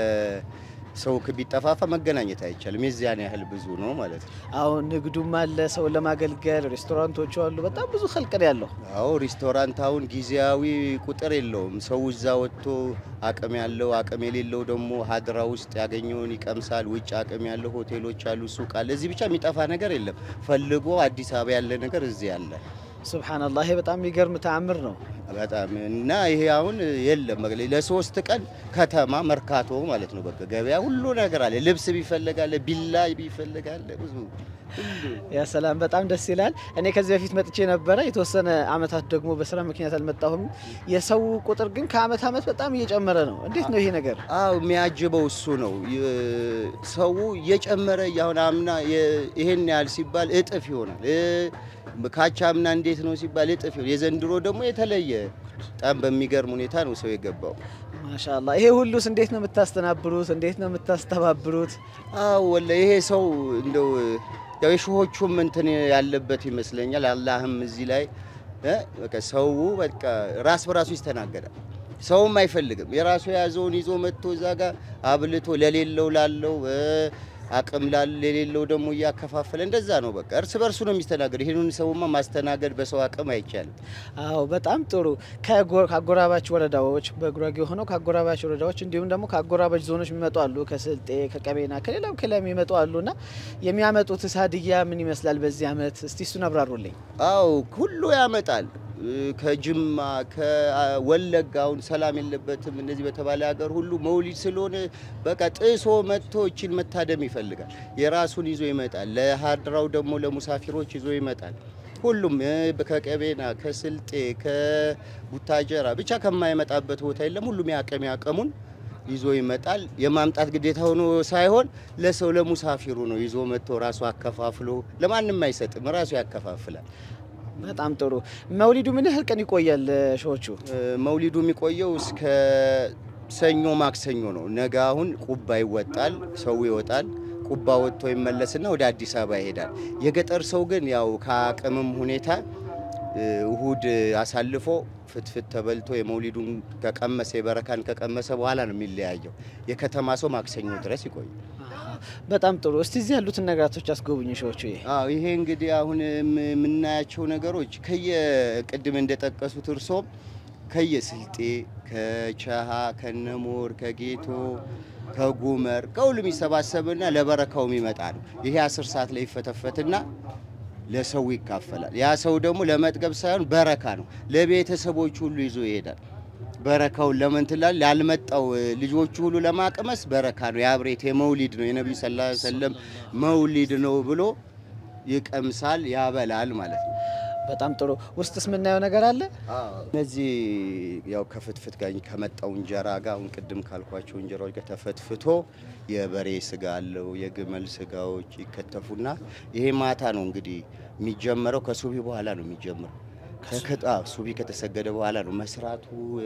ሰው ከቢጠፋፋ መገናኘት አይቻልም የዚያን ያህል ብዙ ነው ማለት ነው አው ንግዱም አለ ሰው ለማገልገል ሬስቶራንቶች አሉ በጣም ብዙ ኸልቅ ያለው አው ሬስቶራንት አሁን ጊዜያዊ ቁጥር የለውም ሰው እዛ ወጥቶ አቅም ያለው አቅም የሌለው ደግሞ ሀድራ ውስጥ ያገኘውን ይቀምሳል ውጭ አቅም ያለው ሆቴሎች አሉ ሱቅ አለ እዚህ ብቻ የሚጠፋ ነገር የለም ፈልጎ አዲስ አበባ ያለ ነገር እዚህ አለ ሱብሃንአላህ ይሄ በጣም የሚገርም ተአምር ነው በጣም እና ይሄ አሁን የለም ለሶስት ቀን ከተማ መርካቶ ማለት ነው በቃ ገበያ ሁሉ ነገር አለ ልብስ ቢፈልጋለ ቢላ ቢፈልጋለ ብዙ ያ ሰላም በጣም ደስ ይላል እኔ ከዚህ በፊት መጥቼ ነበር የተወሰነ አመታት ደግሞ በስራ ምክንያት አልመጣሁም የሰው ቁጥር ግን ከአመት አመት በጣም እየጨመረ ነው እንዴት ነው ይሄ ነገር አው የሚያጅበው እሱ ነው ሰው እየጨመረ ያሁን አምና ይሄን ያህል ሲባል እጥፍ ይሆናል ካቻምና እንዴት ነው ሲባል እጥፍ ይሆናል የዘንድሮ ደግሞ የተለየ በጣም በሚገርም ሁኔታ ነው ሰው የገባው ማሻአላህ ይሄ ሁሉስ እንዴት ነው የምታስተናብሩት እንዴት ነው የምታስተባብሩት አው ወላ ይሄ ሰው እንደው ያው የሾሆቹም እንትን ያለበት ይመስለኛል አላህም እዚህ ላይ በቃ ሰው በቃ ራስ በራሱ ይስተናገዳል ሰውም አይፈልግም የራሱ ያዘውን ይዞ መጥቶ ዛጋ አብልቶ ለሌለው ላለው አቅም ለሌለው ደግሞ ያከፋፈለ እንደዛ ነው በቃ እርስ በርሱ ነው የሚስተናገድ ይሄንን ሰውማ ማስተናገድ በሰው አቅም አይቻልም አው በጣም ጥሩ ከአጎራባች ወረዳዎች በጉራጌ ሆኖ ከአጎራባች ወረዳዎች እንዲሁም ደግሞ ከአጎራባች ዞኖች የሚመጡ አሉ ከስልጤ ከቀቤና ከሌላም ከለም የሚመጡ አሉና የሚያመጡት ሳድያ ምን ይመስላል በዚህ አመት እስቲ እሱን አብራሩልኝ አው ሁሉ ያመጣል ከጅማ ከወለጋውን ሰላም የለበትም እንደዚህ በተባለ ሀገር ሁሉ መውሊድ ስለሆነ በቃ ጥሶ መጥቶ እቺን መታደም ይፈልጋል የራሱን ይዞ ይመጣል ለሃድራው ደግሞ ለሙሳፊሮች ይዞ ይመጣል ሁሉም ከቀቤና ከስልጤ ከቡታጀራ ብቻ ከማይመጣበት ቦታ የለም ሁሉም ያቀም ያቀሙን ይዞ ይመጣል የማምጣት ግዴታ ሆኖ ሳይሆን ለሰው ለሙሳፊሩ ነው ይዞ መጥቶ ራሱ አከፋፍሎ ለማንንም አይሰጥም ራሱ ያከፋፍላል በጣም ጥሩ መውሊዱ ምን ያህል ቀን ይቆያል ሾቹ መውሊዱ የሚቆየው እስከ ሰኞ ማክሰኞ ነው ነገ አሁን ቁባ ይወጣል ሰው ይወጣል ቁባ ወጥቶ ይመለስና ወደ አዲስ አበባ ይሄዳል የገጠር ሰው ግን ያው ከአቅምም ሁኔታ እሁድ አሳልፎ ፍትፍት ተበልቶ የመውሊዱን ከቀመሰ የበረካን ከቀመሰ በኋላ ነው የሚለያየው የከተማ ሰው ማክሰኞ ድረስ ይቆያል በጣም ጥሩ እስቲ እዚህ ያሉትን ነገራቶች አስጎብኝ ሾቹ አዎ ይሄ እንግዲህ አሁን የምናያቸው ነገሮች ከየቅድም እንደተጠቀሱት እርሶ ከየስልጤ ከቻሃ ከነሞር ከጌቶ ከጉመር ከሁሉም ይሰባሰብና ለበረካው የሚመጣ ነው ይሄ አስር ሰዓት ላይ ይፈተፈትና ለሰው ይካፈላል ያ ሰው ደግሞ ለመጥገብ ሳይሆን በረካ ነው ለቤተሰቦቹ ሁሉ ይዞ ይሄዳል በረካው ለመንትላል ያልመጣው ልጆቹ ሁሉ ለማቀመስ በረካ ነው ያብሬት የመውሊድ ነው የነብዩ ሰለላሁ ዐለይሂ ወሰለም መውሊድ ነው ብሎ ይቀምሳል ያበላል ማለት ነው በጣም ጥሩ ውስጥስ ምን ነው ነገር አለ እነዚህ ያው ከፍትፍት ጋር ከመጣው እንጀራ ጋር አሁን ቅድም ካልኳቸው እንጀራዎች ጋር ተፈትፍቶ የበሬ ስጋ አለው የግመል ስጋዎች ይከተፉና ይሄ ማታ ነው እንግዲህ የሚጀመረው ከሱቢ በኋላ ነው የሚጀመረው ከከጣ ሱቢ ከተሰገደ በኋላ ነው መስራቱ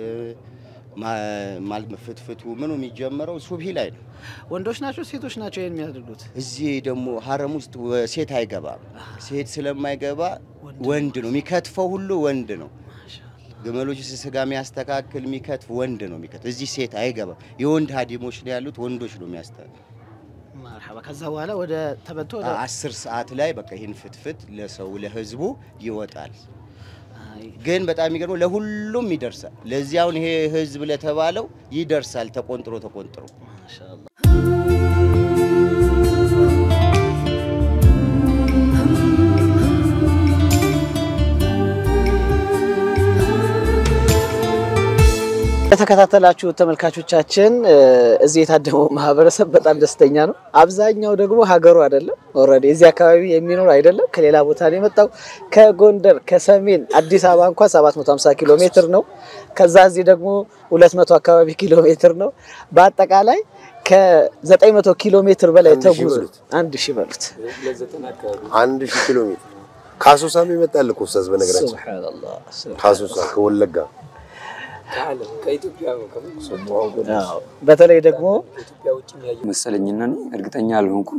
ማል መፍትፍቱ ምኑ የሚጀመረው ሱቢ ላይ ነው ወንዶች ናቸው ሴቶች ናቸው ይሄን የሚያደርጉት እዚህ ደግሞ ሐረም ውስጥ ሴት አይገባም ሴት ስለማይገባ ወንድ ነው የሚከትፈው ሁሉ ወንድ ነው ግመሎች ስጋ የሚያስተካክል የሚከትፍ ወንድ ነው የሚከትፍ እዚህ ሴት አይገባም የወንድ ሀዲሞች ነው ያሉት ወንዶች ነው የሚያስተካክል مرحبا ከዛ በኋላ ወደ ተበልቶ ወደ አስር ሰዓት ላይ በቃ ይሄን ፍትፍት ለሰው ለህዝቡ ይወጣል ግን በጣም የሚገርመው ለሁሉም ይደርሳል ለዚያው ይሄ ህዝብ ለተባለው ይደርሳል ተቆንጥሮ ተቆንጥሮ ማሻአላህ እንደተከታተላችሁ ተመልካቾቻችን እዚህ የታደመው ማህበረሰብ በጣም ደስተኛ ነው። አብዛኛው ደግሞ ሀገሩ አይደለም ኦሬዲ እዚህ አካባቢ የሚኖር አይደለም ከሌላ ቦታ ነው የመጣው ከጎንደር ከሰሜን አዲስ አበባ እንኳን ሰባት መቶ ሃምሳ ኪሎ ሜትር ነው ከዛ እዚህ ደግሞ ሁለት መቶ አካባቢ ኪሎ ሜትር ነው በአጠቃላይ ከ900 ኪሎ ሜትር በላይ ተጉዞ አንድ ሺህ በሉት አንድ ሺህ ኪሎ ሜትር ካሱሳም ይመጣል እኮ ኡስታዝ በነገራችን ሱብሃንአላህ ካሱሳ ከወለጋ ከዓለም ከኢትዮጵያ አዎ በተለይ ደግሞ ኢትዮጵያ ውጭ ያየ መሰለኝና እርግጠኛ አልሆንኩም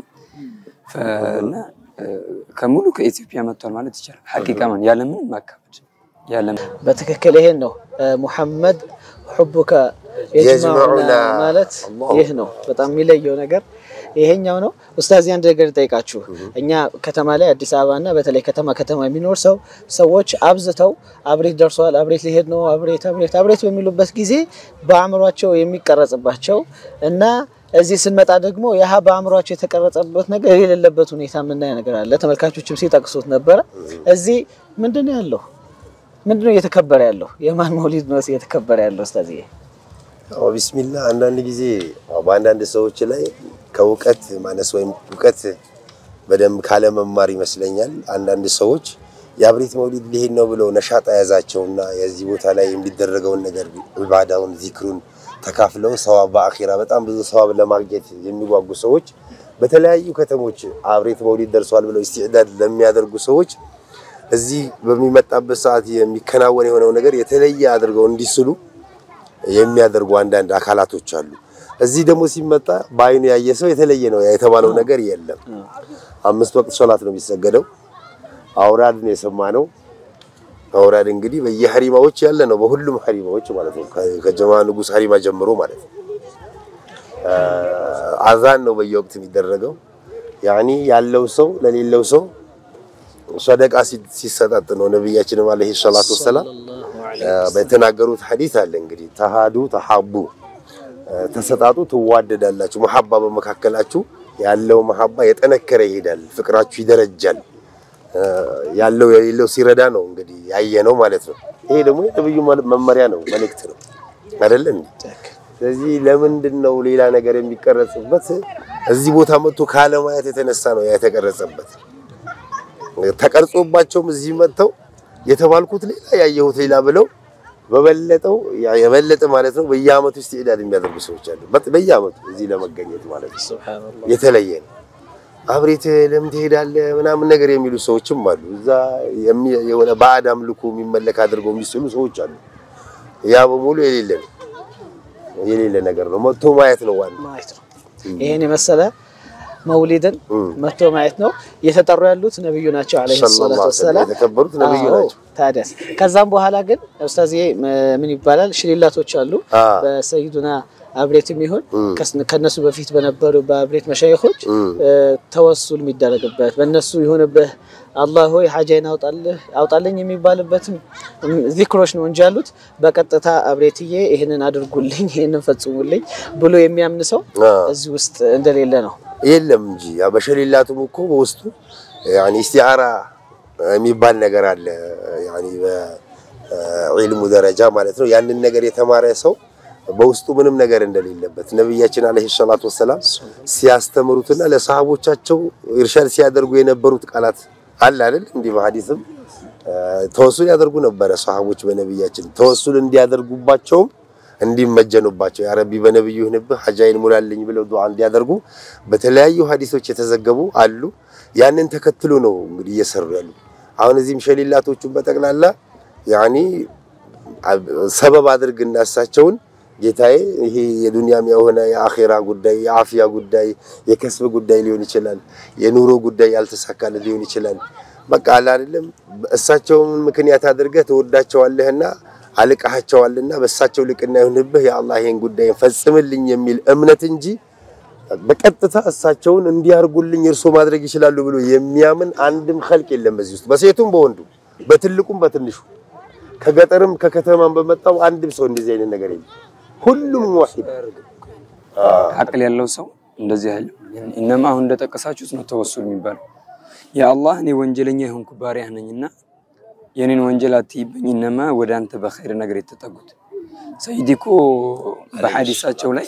ፈና ከሙሉ ከኢትዮጵያ መጥቷል ማለት ይችላል ሐቂቃ ማን ያለ ምን ማካበድ ያለ በትክክል ይሄን ነው ሙሐመድ ሁቡከ የጅማዑና ማለት ይሄ ነው በጣም የሚለየው ነገር ይሄኛው ነው ኡስታዝ ያን ነገር ጠይቃችሁ እኛ ከተማ ላይ አዲስ አበባና በተለይ ከተማ ከተማ የሚኖር ሰው ሰዎች አብዝተው አብሬት ደርሷል አብሬት ሊሄድ ነው አብሬት አብሬት አብሬት በሚሉበት ጊዜ በአእምሯቸው የሚቀረጽባቸው እና እዚህ ስንመጣ ደግሞ ያህ በአእምሯቸው የተቀረጸበት ነገር የሌለበት ሁኔታ ምን ነገር አለ ተመልካቾችም ሲጠቅሱት ነበር እዚህ ምንድነው ያለው ምንድነው እየተከበረ ያለው የማን መውሊድ ነው እየተከበረ ያለው ኡስታዝ አው ቢስሚላህ አንዳንድ ጊዜ በአንዳንድ ሰዎች ላይ ከውቀት ማነስ ወይም ውቀት በደም ካለ መማር ይመስለኛል አንዳንድ ሰዎች ያብሪት መውሊድ ሊሄድ ነው ብለው ነሻጣ ያዛቸውና የዚህ ቦታ ላይ የሚደረገውን ነገር ኢባዳውን ዚክሩን ተካፍለው ሰዋብ በአኺራ በጣም ብዙ ሰዋብ ለማግኘት የሚጓጉ ሰዎች በተለያዩ ከተሞች አብሪት መውሊድ ደርሷል ብለው ኢስቲዕዳድ ለሚያደርጉ ሰዎች እዚህ በሚመጣበት ሰዓት የሚከናወን የሆነው ነገር የተለየ አድርገው እንዲስሉ የሚያደርጉ አንዳንድ አካላቶች አሉ እዚህ ደግሞ ሲመጣ ባይኑ ያየሰው የተለየ ነው የተባለው ነገር የለም አምስት ወቅት ሶላት ነው የሚሰገደው አውራድ ነው የሰማነው አውራድ እንግዲህ በየሐሪማዎች ያለ ነው በሁሉም ሐሪማዎች ማለት ነው ከጀማ ንጉስ ሐሪማ ጀምሮ ማለት ነው አዛን ነው በየወቅት የሚደረገው ያኒ ያለው ሰው ለሌለው ሰው ሰደቃ ሲሰጣጥ ነው ነብያችን አለይሂ ሰላቱ ወሰለም በተናገሩት ሐዲስ አለ እንግዲህ ተሃዱ ተሐቡ ተሰጣጡ ተዋደዳላችሁ መሐባ በመካከላችሁ ያለው መሐባ የጠነከረ ይሄዳል ፍቅራችሁ ይደረጃል ያለው የሌለው ሲረዳ ነው እንግዲህ ያየነው ማለት ነው ይሄ ደግሞ የነብዩ መመሪያ ነው መልእክት ነው አይደለም ስለዚህ ለምንድን ነው ሌላ ነገር የሚቀረጽበት እዚህ ቦታ መጥቶ ካለ ማየት የተነሳ ነው የተቀረጸበት ተቀርጾባቸውም እዚህ መጥተው የተባልኩት ሌላ ያየሁት ሌላ ብለው በበለጠው የበለጠ ማለት ነው በየአመቱ ኢስቲዕዳድ የሚያደርጉ ሰዎች አሉ በየአመቱ እዚህ ለመገኘት ማለት ነው ሱብሃንአላህ የተለየ ነው አብሬት ለምን ትሄዳለህ ምናምን ነገር የሚሉ ሰዎችም አሉ እዛ የሆነ ባዕዳም ልኩ የሚመለክ አድርገው የሚስሉ ሰዎች አሉ ያ በሙሉ የሌለ ነው የሌለ ነገር ነው መጥቶ ማየት ነው ዋና ማየት ነው ይሄን የመሰለ መውሊድን መጥቶ ማየት ነው የተጠሩ ያሉት ነብዩ ናቸው አለይሂ ሰላቱ ወሰለም የተከበሩት ነብዩ ናቸው ታዲያስ ከዛም በኋላ ግን ኡስታዝ ምን ይባላል ሽሊላቶች አሉ በሰይዱና አብሬትም ይሁን ከነሱ በፊት በነበሩ በአብሬት መሻይኾች ተወሱል የሚደረግበት በእነሱ ይሁንበት አላህ ሆይ ሐጃይን አውጣልህ አውጣልኝ የሚባልበትም ዚክሮች ነው እንጂ ያሉት በቀጥታ አብሬትዬ ይሄንን አድርጉልኝ ይሄንን ፈጽሙልኝ ብሎ የሚያምን ሰው እዚህ ውስጥ እንደሌለ ነው የለም እንጂ ያ በሸሊላቱም እኮ በውስጡ ያኒ ኢስቲዓራ የሚባል ነገር አለ ያኒ በዒልሙ ደረጃ ማለት ነው ያንን ነገር የተማረ ሰው በውስጡ ምንም ነገር እንደሌለበት ነብያችን አለይሂ ሰላቱ ወሰለም ሲያስተምሩትና ለሰሃቦቻቸው ኢርሻድ ሲያደርጉ የነበሩት ቃላት አለ አይደል እንዴ በሐዲስም ተወሱል ያደርጉ ነበር ሰሃቦች በነብያችን ተወሱል እንዲያደርጉባቸው እንዲመጀኑባቸው ያ ረቢ በነብዩ ይሁንብህ ሐጃይን ሙላልኝ ብለው ዱዓ እንዲያደርጉ በተለያዩ ሐዲሶች የተዘገቡ አሉ ያንን ተከትሎ ነው እንግዲህ እየሰሩ ያሉ አሁን እዚህም ሸሊላቶቹን በጠቅላላ ያኒ ሰበብ አድርግና እሳቸውን ጌታዬ ይሄ የዱንያም የሆነ የአኺራ ጉዳይ የአፊያ ጉዳይ የከስብ ጉዳይ ሊሆን ይችላል የኑሮ ጉዳይ ያልተሳካለ ሊሆን ይችላል በቃ አይደለም እሳቸውን ምክንያት አድርገህ ተወዳቸዋለህና አልቃቸዋልና በእሳቸው ልቅና ይሁንብህ ያ አላህ ይሄን ጉዳይ ፈጽምልኝ የሚል እምነት እንጂ በቀጥታ እሳቸውን እንዲያርጉልኝ እርሶ ማድረግ ይችላሉ ብሎ የሚያምን አንድም ኸልቅ የለም በዚህ ውስጥ በሴቱም በወንዱ በትልቁም በትንሹ ከገጠርም ከከተማም በመጣው አንድም ሰው እንደዚህ አይነት ነገር የለም ሁሉም ዋሂድ አቅል ያለው ሰው እንደዚህ ያለ እነማ አሁን እንደተጠቀሳችሁት ነው ተወሱል የሚባለው ያ አላህ እኔ ወንጀለኛ ይሁንኩ ባሪያህ ነኝና የኔን ወንጀል አትይብኝ እነማ ወደ አንተ በኸይር ነገር የተጠጉት سيديكو بحديثاتቸው ላይ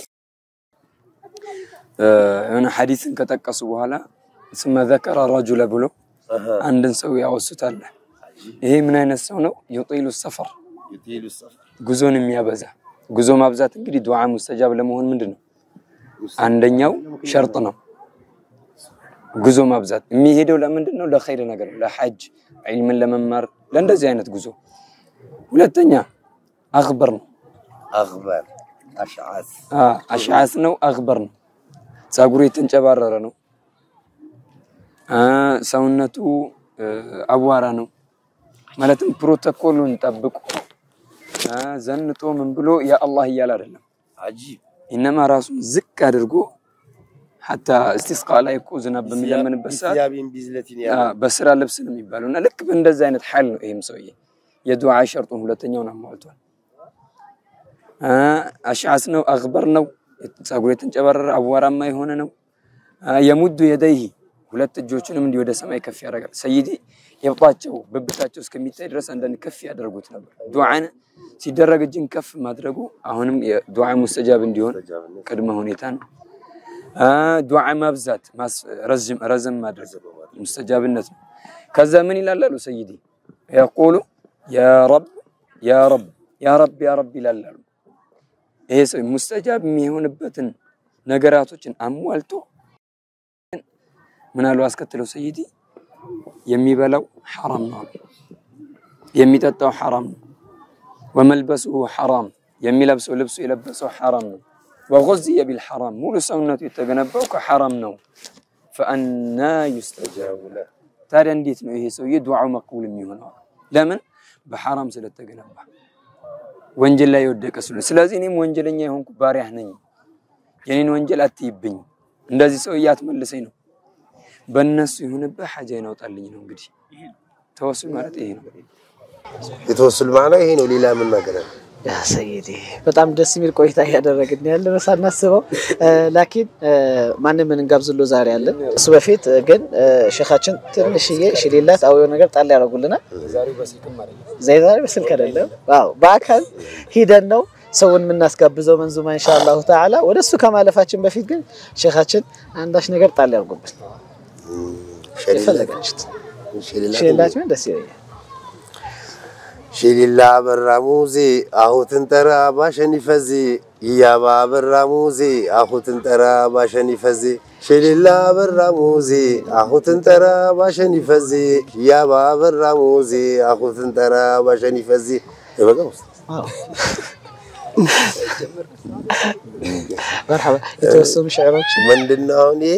انا حديث ከተቀሱ በኋላ ثم ذكر الرجل ብሎ አንድን ሰው ያወሱታል ይሄ ምን አይነት ሰው ነው يطيل السفر يطيل السفر ጉዞን የሚያበዛ ጉዞ ማብዛት እንግዲህ ዱዓ ሙስተጃብ ለመሆን ምንድነው አንደኛው ሸርጥ ነው ጉዞ ማብዛት የሚሄደው ለምንድነው ለኸይር ነገር ለሐጅ ዒልምን ለመማር ለእንደዚህ አይነት ጉዞ ሁለተኛ አኽበር ነው አኽበር አሽዓስ አ አሽዓስ ነው አኽበር ነው ጻጉሩ የተንጨባረረ ነው አ ሰውነቱ አዋራ ነው ማለትም ፕሮቶኮሉን ጠብቆ አ ዘንጦ ምን ብሎ ያ አላህ ይያል አይደለም አጂብ انما ራሱን ዝቅ አድርጎ حتى استسقاء ላይ እኮ ዝናብ በሚለምንበት ሰዓት ያቢን ቢዝለቲን ያ በስራ ልብስ ነው የሚባለውና ልክ በእንደዛ አይነት ሐል ነው ይሄም ሰውዬ የዱዓ ሸርጡን ሁለተኛውን አሟልቷል አ አሽዓስ ነው አኽበር ነው ጻጉሩ የተንጨባረረ አዋራማ የሆነ ነው የሙዱ የደይሂ ሁለት እጆቹንም እንዲህ ወደ ሰማይ ከፍ ያደርጋል ሰይዲ የባቸው በብታቸው እስከሚታይ ድረስ አንደን ከፍ ያደርጉት ነበር ዱዓን ሲደረግ እጅን ከፍ ማድረጉ አሁንም የዱዓ ሙስተጃብ እንዲሆን ቅድመ ሁኔታ ነው አ ዱዓ ማብዛት ረዝም ረዝም ማድረግ ሙስተጃብነት ነው ከዛ ምን ይላሉ ሰይዲ يقول يا رب يا رب يا رب يا رب ይላሉ ይሄ ሰው ሙስተጃብ የሚሆንበትን ነገራቶችን አሟልቶ ምን አሉ አስከተለው ሰይዲ የሚበላው حرام ነው የሚጠጣው حرام ነው وملبسه حرام የሚለብሰው ልብሱ የለበሰው حرام ነው وغذي بالحرام ሙሉ ሰውነቱ የተገነባው ከحرام ነው فأنا يستجاب له ታዲያ እንዴት ነው ይሄ ሰው የዱዓው መቅቡል የሚሆነው ለምን በحرام ስለተገነባ ወንጀል ላይ ወደቀ ስለዚህ ስለዚህ እኔም ወንጀለኛ የሆንኩ ባሪያህ ነኝ የኔን ወንጀል አትይብኝ እንደዚህ ሰው ያትመልሰኝ ነው በእነሱ ይሁንበት ሐጃ ይናውጣልኝ ነው እንግዲህ ተወሱል ማለት ይሄ ነው የተወሱል ማለት ይሄ ነው ሌላ ምን ነገር ያ ሰይዲ በጣም ደስ የሚል ቆይታ ያደረግን ያለ ነው ሳናስበው ላኪን ማን ምን እንጋብዝሎ ዛሬ አለ እሱ በፊት ግን ሸኻችን ትንሽዬ ሽሊላት አው ነገር ጣል ያደርጉልናል ዛሬ በስልክ ማለት ዛሬ በስልክ አይደለም ዋው በአካል ሂደን ነው ሰውን ምናስጋብዘው መንዙማ ኢንሻአላሁ ተዓላ ወደሱ ከማለፋችን በፊት ግን ሸኻችን አንዳች ነገር ጣል ያደርጉብን ሽሊላት ሽሊላት ምን ደስ ይላል ሽሊላ በራሙዚ አሁትን ተራ ባሸኒፈዚ ያባ በራሙዚ አሁትን ተራ ባሸኒፈዚ ሽሊላ በራሙዚ አሁትን ተራ ባሸኒፈዚ ያባ በራሙዚ አሁትን ተራ ባሸኒፈዚ ይበቃው مرحبا የተወሰኑ ሻዕሮች ምንድነው እኔ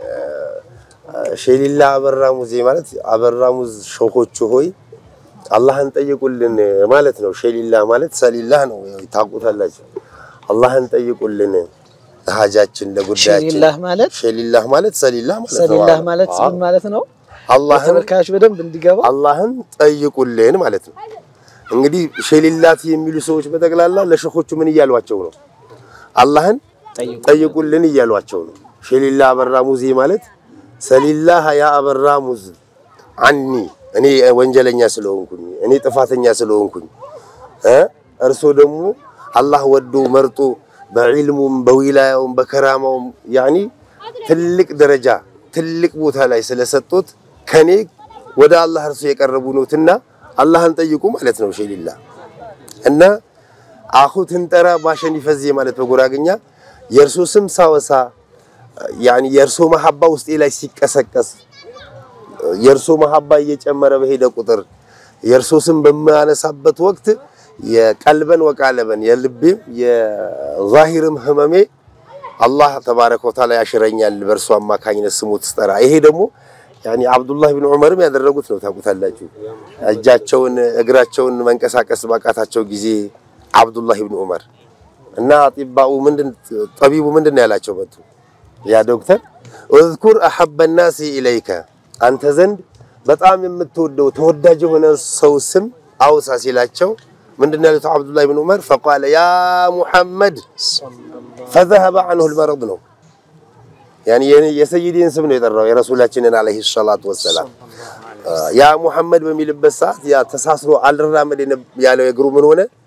ሽሊላ በራሙዚ ማለት አበራሙዝ ሾኾቹ ሆይ አላህን ጠይቁልን ማለት ነው ሸሊላ ማለት ሰሊላህ ነው ታቁታላችሁ አላህን ጠይቁልን ሀጃችን ለጉዳያችን ሸሊላህ ማለት ሸሊላህ ማለት ሰሊላህ ማለት ነው ሰሊላህ ማለት ምን ማለት ነው አላህን ተመልካች በደንብ እንዲገባ አላህን ጠይቁልን ማለት ነው እንግዲህ ሸሊላት የሚሉ ሰዎች በተግላላ ለሸኾቹ ምን ይያሏቸው ነው አላህን ጠይቁልን ይያሏቸው ነው ሸሊላ በራሙዚ ማለት ሰሊላህ ያ አበራሙዝ عني እኔ ወንጀለኛ ስለሆንኩኝ እኔ ጥፋተኛ ስለሆንኩኝ እ እርሶ ደግሞ አላህ ወዶ መርጦ በዒልሙም በዊላያውም በከራማውም ያኒ ትልቅ ደረጃ ትልቅ ቦታ ላይ ስለሰጡት ከኔ ወደ አላህ እርሱ የቀረቡ ነውትና አላህን ጠይቁ ማለት ነው ሸሊላ እና አኹትን ተራ ባሸን ይፈዚ ማለት በጉራግኛ የእርሱ ስም ሳወሳ ያኒ የእርሱ መሐባ ውስጤ ላይ ሲቀሰቀስ የርሶ መሐባ እየጨመረ በሄደ ቁጥር የርሶ ስም በማነሳበት ወቅት የቀልበን ወቃለበን የልብም የዛሂርም ህመሜ አላህ ተባረከ ወተዓላ ያሽረኛል በርሱ አማካኝነት ስሙ ተስጠራ ይሄ ደግሞ ያኒ አብዱላህ ኢብኑ ዑመርም ያደረጉት ነው ታቁታላችሁ እጃቸውን እግራቸውን መንቀሳቀስ ባቃታቸው ጊዜ አብዱላህ ኢብኑ ዑመር እና አጥባኡ ምንድን ጠቢቡ ምንድን ያላቸው መጡ ያ ዶክተር اذكر احب الناس اليك አንተ ዘንድ በጣም የምትወደው ተወዳጅ የሆነ ሰው ስም አውሳ ሲላቸው ምንድነው ያሉት አብዱላህ ኢብኑ ዑመር فقال يا محمد فذهب عنه المرض ነው يعني የሰይዲን ስም ነው የጠራው የረሱላችንን አለይሂ ሰላቱ ወሰለም ያ ሙሐመድ በሚልበት ሰዓት ያ ተሳስሮ አልራመድ ያለው የግሩ ምን ሆነ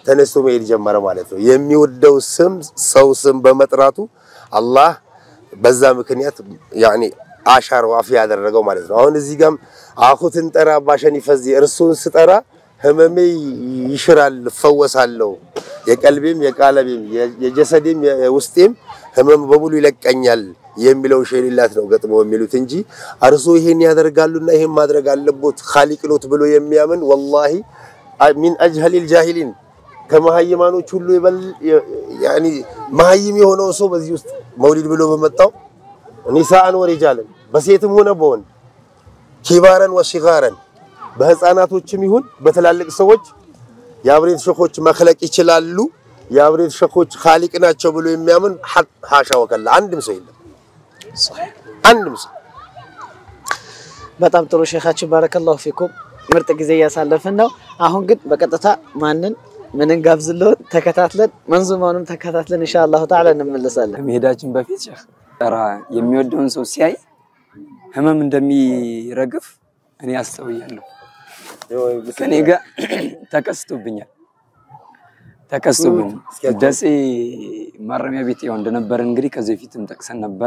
ተነስቶ መሄድ ጀመረ ማለት ነው የሚወደው ስም ሰው ስም በመጥራቱ አላህ በዛ ምክንያት ያኒ አሻር ዋፊ ያደረገው ማለት ነው አሁን እዚህ ጋም አኹትን ጠራ ባሸን ይፈዚ እርሱን ስጠራ ህመሜ ይሽራል ፈወሳለሁ የቀልቤም የቃለቤም የጀሰዴም የውስጤም ህመም በሙሉ ይለቀኛል የሚለው ሸሪላት ነው ገጥሞ የሚሉት እንጂ አርሶ ይሄን ያደርጋሉና ይሄን ማድረግ አለበት ኻሊቅ ሎት ብሎ የሚያምን والله من اجهل الجاهلين ከመሃይማኖች ሁሉ ይበል ያኒ መሃይም የሆነው ሰው በዚህ ውስጥ መውሊድ ብሎ በመጣው ኒሳአን ወሪጃለን በሴትም ሆነ በወንድ ኪባራን ወሲጋራን በህፃናቶችም ይሁን በተላልቅ ሰዎች ያብሬት ሸኾች መخلق ይችላሉ ያብሬት ሸኾች ኻሊቅ ናቸው ብሎ የሚያምን ሐሻ ወከላ አንድም ሰው የለም صحيح አንድም ሰው በጣም ጥሩ ሼኻችን ባረከላሁ ፊኩም ምርጥ ጊዜ ያሳለፈን ነው አሁን ግን በቀጥታ ማንን ምንን ጋብዝለው ተከታትለን መንዙማውንም ተከታትለን ኢንሻአላህ ተዓላ እንመለሳለን ከመሄዳችን በፊት ሼኽ ተራ የሚወደውን ሰው ሲያይ ህመም እንደሚረግፍ እኔ አስተውያለሁ ከኔ ጋር ተከስቶብኛል ተከስቶብኝ ደሴ ማረሚያ ቤት ያው እንደነበር እንግዲህ ከዚህ ፊትም ተከሰን ነበር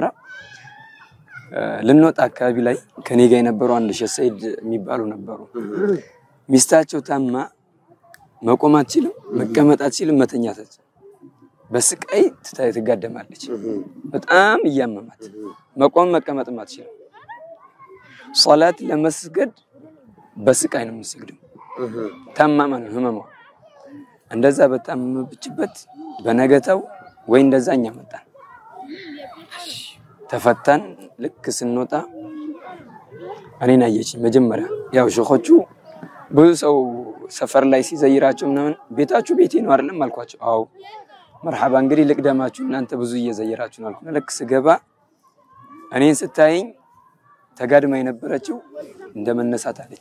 ለንወጣ አካባቢ ላይ ከኔ ጋር የነበሩ አንድ ሼህ ሰይድ የሚባሉ ነበሩ ሚስታቸው ታማ መቆም አትችልም መቀመጥ አትችልም መተኛት አትችልም በስቃይ ትጋደማለች በጣም እያመማት መቆም መቀመጥ አትችልም ሶላት ለመስገድ በስቃይ ነው የምትሰግደው ታማማ ነው ህመሟ እንደዛ በጣም ብቻበት በነገታው ወይ እንደዛኛ መጣ ተፈታን ልክ ስንወጣ እኔን አየችኝ መጀመሪያ ያው ሸኾቹ ብዙ ሰው ሰፈር ላይ ሲዘይራቸው ምናምን ቤታችሁ ቤቴ ነው አይደለም አልኳቸው አው መርሐባ እንግዲህ ልቅደማችሁ እናንተ ብዙ እየዘየራችሁ ነው አልኩና ልክ ስገባ እኔን ስታየኝ ተጋድማ የነበረችው እንደመነሳት አለች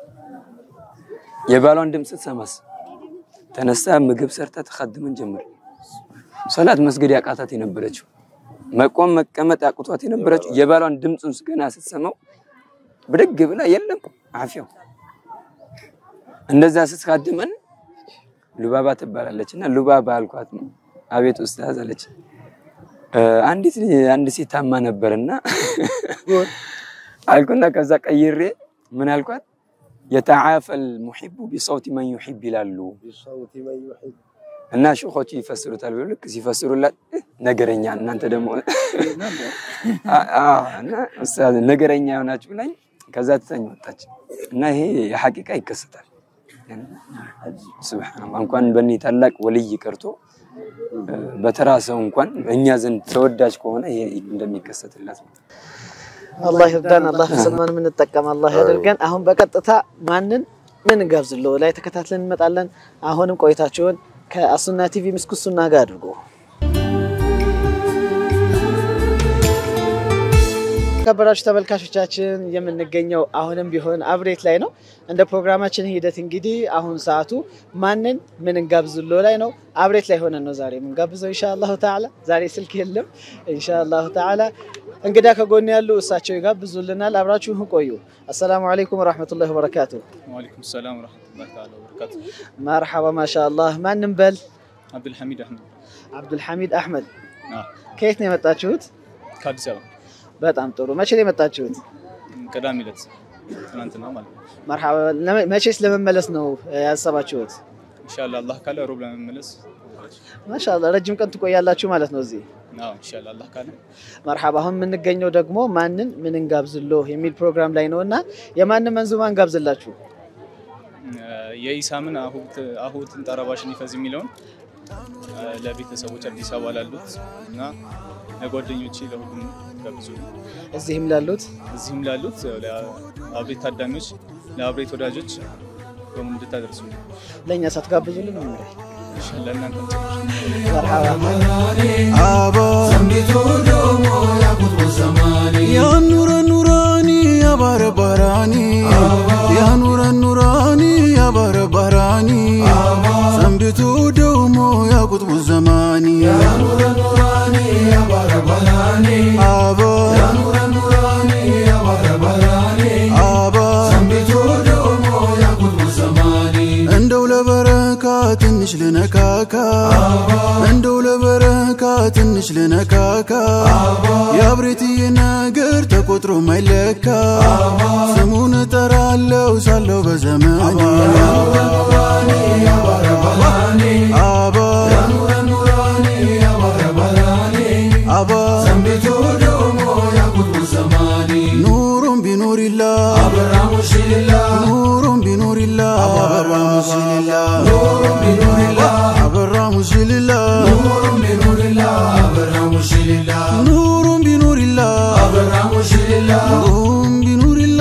የባሏን ድምጽ ሰማስ ተነሳ ምግብ ሰርታ ተخدመን ጀመር ሶላት መስገድ ያቃታት የነበረችው መቆም መቀመጥ ያቃቷት የነበረችው የባሏን ድምጽን ገና ስትሰማው ብድግ ብላ የለም አፊያው እንደዛ ስትخدመን ሉባባ ትባላለችና ሉባባ አልኳት አቤት ኡስታዝ አለች አንዲት አንድ ሴት ታማ ነበርና አልኩና ከዛ ቀይሬ ምን አልኳት يتعافى المحب بصوت من يحب يلالو بصوت من يحب እና ሸኾቹ ይፈስሩታል ብሎ ልክ ሲፈስሩላት ነገረኛ እናንተ ደግሞ አአ እና ኡስታዝ ነገረኛ ሆናችሁ ብላኝ ከዛ ተተኝ ወጣች እና ይሄ የሐቂቃ ይከሰታል ሱብሃንአላህ እንኳን በእኔ ታላቅ ወልይ ቀርቶ በተራሰው እንኳን እኛ ዘንድ ተወዳጅ ከሆነ ይሄ እንደሚከሰትላት الله يرضان الله سلمان من التقم الله ያደርገን አሁን በቀጥታ ማንን ምን ጋብዝለው ላይ ተከታትለን እንመጣለን አሁንም ቆይታችሁን ከአሱና ቲቪ ምስኩሱና ጋር አድርጉ ከበራችሁ ተመልካቾቻችን የምንገኘው አሁንም ቢሆን አብሬት ላይ ነው እንደ ፕሮግራማችን ሂደት እንግዲህ አሁን ሰዓቱ ማንን ምን እንጋብዝለው ላይ ነው አብሬት ላይ ሆነን ነው ዛሬ ምን ጋብዘው ኢንሻአላህ ተዓላ ዛሬ ስልክ የለም ኢንሻአላህ ተዓላ እንግዳ ከጎን ያሉ እሳቸው ይጋብዙልናል አብራችሁ ቆዩ السلام عليكم ورحمه الله وبركاته وعليكم السلام ورحمه الله تعالى وبركاته مرحبا ما شاء الله ማን እንበል عبد الحميد احمد عبد الحميد احمد اه ከየት ነው የመጣችሁት ከአዲስ አበባ በጣም ጥሩ መቼ ነው የመጣችሁት ቅዳሜ ዕለት ትናንትና ማለት ነው مرحبا መቼስ ለመመለስ ነው ያሰባችሁት ኢንሻአላህ አላህ ካለ ሮብ ለመመለስ ማሻአላህ ረጅም ቀን ትቆያላችሁ ማለት ነው እዚህ አዎ ኢንሻአላህ አላህ ካለ مرحبا አሁን የምንገኘው ደግሞ ማንን ምን እንጋብዝለው የሚል ፕሮግራም ላይ ነውና የማንን መንዙማ እንጋብዝላችሁ የኢሳምን አሁት አሁትን ጠራባሽን ይፈዝ የሚለውን ለቤተሰቦች አዲስ አበባ ላሉት እና ለጓደኞቼ ለሁሉም ጋብዙ እዚህም ላሉት እዚህም ላሉት ለአብሬት ታዳሚዎች ለአብሬት ወዳጆች በሙሉ እንድታደርሱ ለኛ ሳትጋብዙልን ነው እንዴ ኢንሻአላህ እናንተ مرحبا አባ ሰምቢቱ ደሞ ያቁት ወሰማኒ ያ ኑረ ኑራኒ ያ ባረባራኒ ያ ኑረ ኑራኒ ያ ባረባራኒ ሰምቢቱ ደሞ ያቁት ወሰማኒ ያ ኑረ ኑራኒ ያ ባረባራኒ አባ ያ ኑረ ኑራኒ ያ ባረባራኒ አባ ሰምቢቱ ደሞ ያቁት ወሰማኒ እንደው ለበረካ ትንሽ ልነካ እንደው ለበረካ ትንሽ ልነካካ ያብሬትዬ ነገር ተቆጥሮ ማይለካ ስሙን እጠራለሁ ሳለው በዘመኔ አባ አባ ዘምቢቱ ደሞ ያቁጡ ሰማኒ ኑሩን ቢኑሪላ አበራሙሽሊላ ኑሩን ቢኑሪላ አበራሙሽሊላ ኑሩን ቢኑሪላ አበራሙሽሊላ ኑሩን ቢኑሪላ አበራሙሽሊላ ኑሩን ቢኑሪላ አበራሙሽሊላ ኑሩን ቢኑሪላ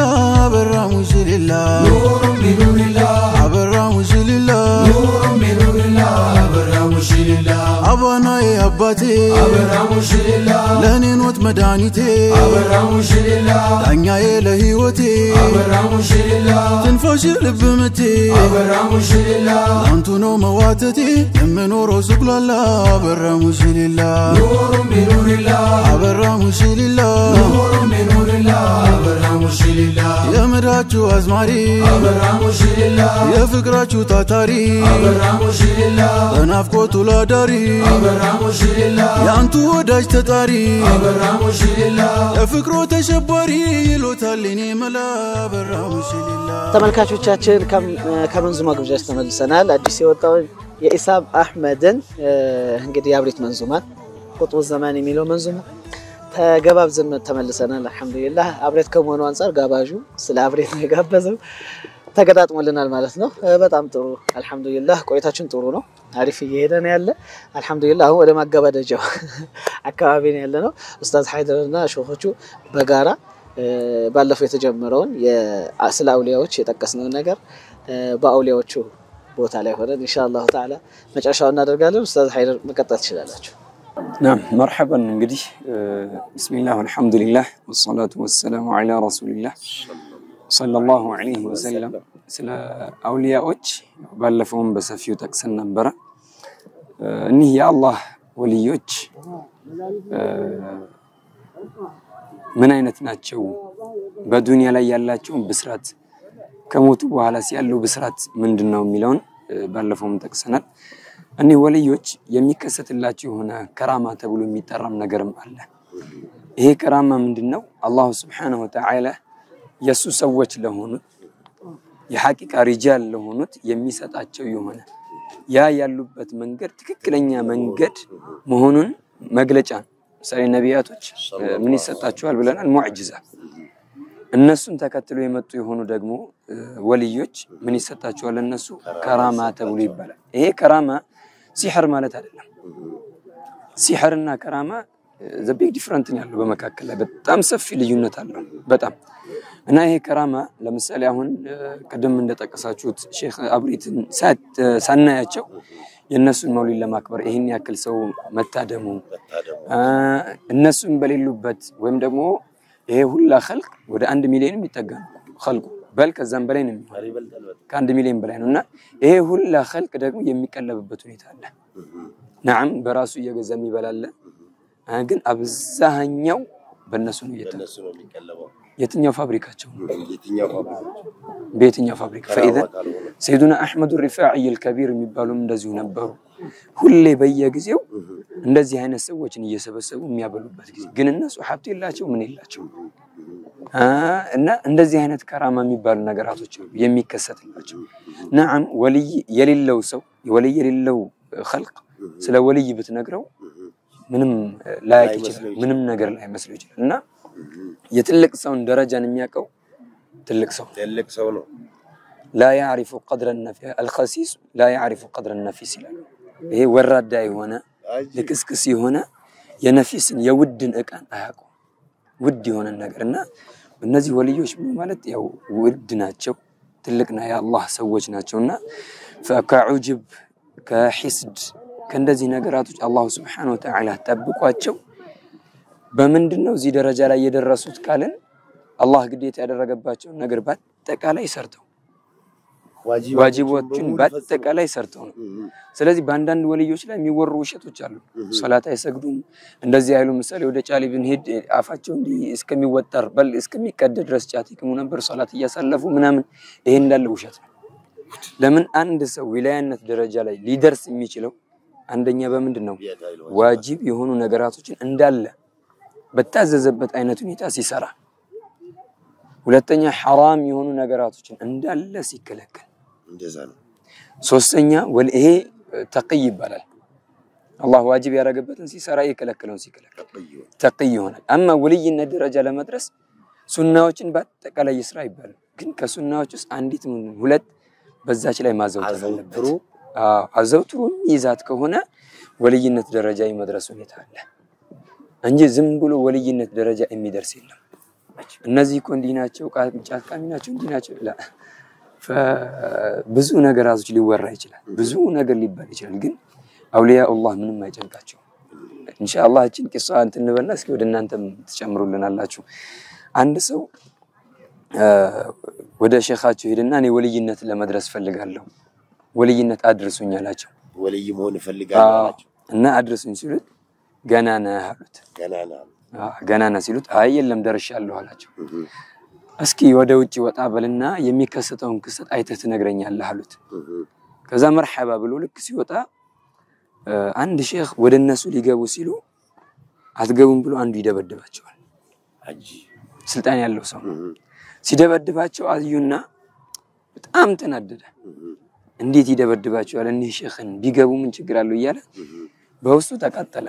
አበራሙሽሊላ ኑሩን ቢኑሪላ አበራሙሽሊላ ኑሩን ቢኑሪላ አበራሙሽሊላ አባናዬ አባቴ አበራሙሽሊላ ለኔ ኖት መድኃኒቴ አበራሙሽሊላ ዳኛዬ ለህይወቴ አበራሙሽሊላ ትንፋሽ ልብ ምቴ አበራሙሽሊላ አንቱ ነው መዋተቴ የምኖረው ስቁላላ አበራሙሽሊላ ኑሩን ቢኑሪላ አበራሙሽሊላ ኑሩን ቢኑሪላ አበራሙሽሊላ የምድራችሁ አዝማሪ አበራሙሽሊላ የፍቅራችሁ ታታሪ አበራሙሽሊላ በናፍቆቱ ላዳሪ አበራሙሽሊላ ያንቱ ወዳጅ ተጣሪ አበራሙሽሊላ ለፍቅሮ ተሸባሪ ይሎታል እኔ መላ አበራሙሽሊላ ተመልካቾቻችን ከመንዙማ ግብዣች ተመልሰናል አዲስ የወጣው የኢሳም አህመድን እንግዲህ ያብሪት መንዙማን ቁጥቡ ዘማን የሚለው መንዙማ ተገባብዘን ተመልሰናል አልহামዱሊላህ አብሬት ከመሆኑ አንፃር ጋባዡ ስለ አብሬት ነው የጋበዘው ተገጣጥሞልናል ማለት ነው በጣም ጥሩ አልহামዱሊላህ ቆይታችን ጥሩ ነው አሪፍ እየሄደ ነው ያለ አልহামዱሊላህ አሁን ወደ ማገባደጃው አካባቢ ነው ያለ ነው ኡስታዝ ሃይደርና ሾሆቹ በጋራ ባለፈው የተጀመረውን የስለ አውሊያዎች የጠቀስነው ነገር በአውሊያዎቹ ቦታ ላይ ሆነን ኢንሻአላህ ተዓላ መጨረሻው እናደርጋለን ኡስታዝ ሃይደር መቀጠል ትችላላችሁ نعم مرحبا እንግዲህ بسم الله والحمد لله والصلاه والسلام على رسول الله صلى الله عليه وسلم ስለ አውሊያዎች ባለፈውም በሰፊው ተክሰን ነበር እነዚህ የአላህ ወልዮች ምን አይነት ናቸው በዱንያ ላይ ያላቸው ብስራት ከሞቱ በኋላ ሲያለው ብስራት ምንድነው የሚለውን ባለፈውም ተክሰናል እነዚህ ወልዮች የሚከሰትላቸው ሆነ ከራማ ተብሎ የሚጠራም ነገርም አለ ይሄ ከራማ ምንድነው አላህ Subhanahu Wa Ta'ala የሱ ሰዎች ለሆኑ የሐቂቃ ሪጃል ለሆኑት የሚሰጣቸው የሆነ ያ ያሉበት መንገድ ትክክለኛ መንገድ መሆኑን መግለጫ ሰሪ ነቢያቶች ምን ይሰጣቸዋል ብለናል ሙዕጂዛ እነሱን ተከትሎ የመጡ የሆኑ ደግሞ ወልዮች ምን ይሰጣቸዋል እነሱ ከራማ ተብሎ ይባላል ይሄ ከራማ ሲህር ማለት አይደለም ሲህርና ከራማ the big difference ያለው በመካከል ላይ በጣም ሰፊ ልዩነት አለው በጣም እና ይሄ ከራማ ለምሳሌ አሁን ቀደም እንደተጠቀሳችሁት ሼክ አብሪትን ሳናያቸው የነሱን መውሊድ ለማክበር ይሄን ያክል ሰው መታደሙ እነሱን በሌሉበት ወይም ደግሞ ይሄ ሁላ خلق ወደ አንድ ሚሊዮን የሚጠጋው خلق በል ከዛም በላይ ነው ከአንድ ሚሊዮን በላይ ነውና ይሄ ሁላ خلق ደግሞ የሚቀለብበት ሁኔታ አለ نعم በራሱ እየገዛ የሚበላለ ግን አብዛኛው በእነሱ ነው የሚቀለበው የትኛው ፋብሪካቸው የትኛው ፋብሪካ በየትኛው ፋብሪካ فاذا سيدنا احمد الرفاعي الكبير የሚባሉም እንደዚሁ ነበሩ ሁሌ በየጊዜው እንደዚህ አይነት ሰዎችን እየሰበሰቡ የሚያበሉበት ጊዜ ግን እነሱ ሀብት የላቸው ምን የላቸው እና እንደዚህ አይነት ከራማ የሚባሉ ነገራቶች የሚከሰትላቸው نعم ወልይ የሌለው ሰው ወልይ የሌለው خلق ስለ ወልይ ብትነግረው ምንም ላይክ ይችላል ምንም ነገር ላይ መስለው ይችላል እና የትልቅ ሰውን ደረጃን የሚያቀው ትልቅ ሰው ትልቅ ሰው ነው لا يعرف قدر النفي الخسيس لا يعرف قدر النفيس ይሄ ወራዳ የሆነ ለክስክስ የሆነ የነፊስን የውድን እቃን አያውቁ ውድ የሆነ ነገርና እነዚህ ወልዮች ማለት ያው ውድ ናቸው ትልቅና የአላህ ሰዎች ናቸውና فكعجب كحسد ከእንደዚህ ነገራቶች አላህ Subhanahu Wa Ta'ala ተጠብቋቸው በመንድነው እዚህ ደረጃ ላይ የደረሱት ካለን አላህ ግዴታ ያደረገባቸው ነገር በአጠቃላይ ሰርተው ዋጂቦችን በአጠቃላይ ሰርተው ነው ስለዚህ በአንዳንድ ወልዮች ላይ የሚወሩ ውሸቶች አሉ ሶላት አይሰግዱም እንደዚህ አይሉ ምሳሌ ወደ ጫሊ ብንሄድ አፋቸው እንዲ እስከሚወጠር በል እስከሚቀደድ ድረስ ጫት ይቅሙ ነበር ሶላት እያሳለፉ ምናምን ይሄ እንዳለ ውሸት ነው ለምን አንድ ሰው ዊላያነት ደረጃ ላይ ሊደርስ የሚችለው አንደኛ በምንድነው ዋጅብ የሆኑ ነገራቶችን እንዳለ በታዘዘበት አይነት ሁኔታ ሲሰራ ሁለተኛ حرام የሆኑ ነገራቶችን እንዳለ ሲከለከል እንደዛ ነው ሶስተኛ ወልይሄ ተቅይ ይባላል አላህ ዋጅብ ያረጋበትን ሲሰራ ይከለከለውን ሲከለከል ተቅይ ይሆናል አማ ወልይነት ደረጃ ለመድረስ ሱናዎችን በአጠቃላይ ይስራ ይባላል ግን ከሱናዎች ውስጥ አንዲት ሁለት በዛች ላይ ማዘውተር አለበት አዎ አዘውትሩ ይዛት ከሆነ ወልይነት ደረጃ ይመድረስ ሁኔታ አለ እንጂ ዝም ብሎ ወልይነት ደረጃ የሚደርስ የለም እነዚህ ኮንዲናቸው ቃጫት ካሚናቸው እንዲናቸው ላ ብዙ ነገራቶች ሊወራ ይችላል ብዙ ነገር ሊባል ይችላል ግን አውሊያ አላህ ምንም አይጨንቃቸው ኢንሻአላህ እቺን ቂሷ እንትን እንበልና እስኪ ወደ እናንተም ትጨምሩልናላችሁ አንድ ሰው ወደ ሼኻቸው ሄድና እኔ ወልይነት ለመድረስ ፈልጋለሁ ወልይነት አድርሱኝ አላቸው ወልይ መሆን ፈልጋለሁ አላቸው እና አድርሱኝ ሲሉት ገናና አሉት ገናና አዎ ገናና ሲሉት አይ የለም ደርሻለሁ አላቸው እስኪ ወደ ውጪ ወጣ በልና የሚከሰተውን ክስተት አይተህ ትነግረኛለህ አሉት ከዛ መርሐባ ብሎ ልክ ሲወጣ አንድ ሼኽ ወደ እነሱ ሊገቡ ሲሉ አትገቡም ብሎ አንዱ ይደበድባቸዋል አጂ ስልጣን ያለው ሰው ሲደበድባቸው አዩና በጣም ተናደደ እንዴት ይደበድባቸዋል እኔ ሼኽን ቢገቡ ምን ችግር አለው ይያለ በውስጡ ተቃጠለ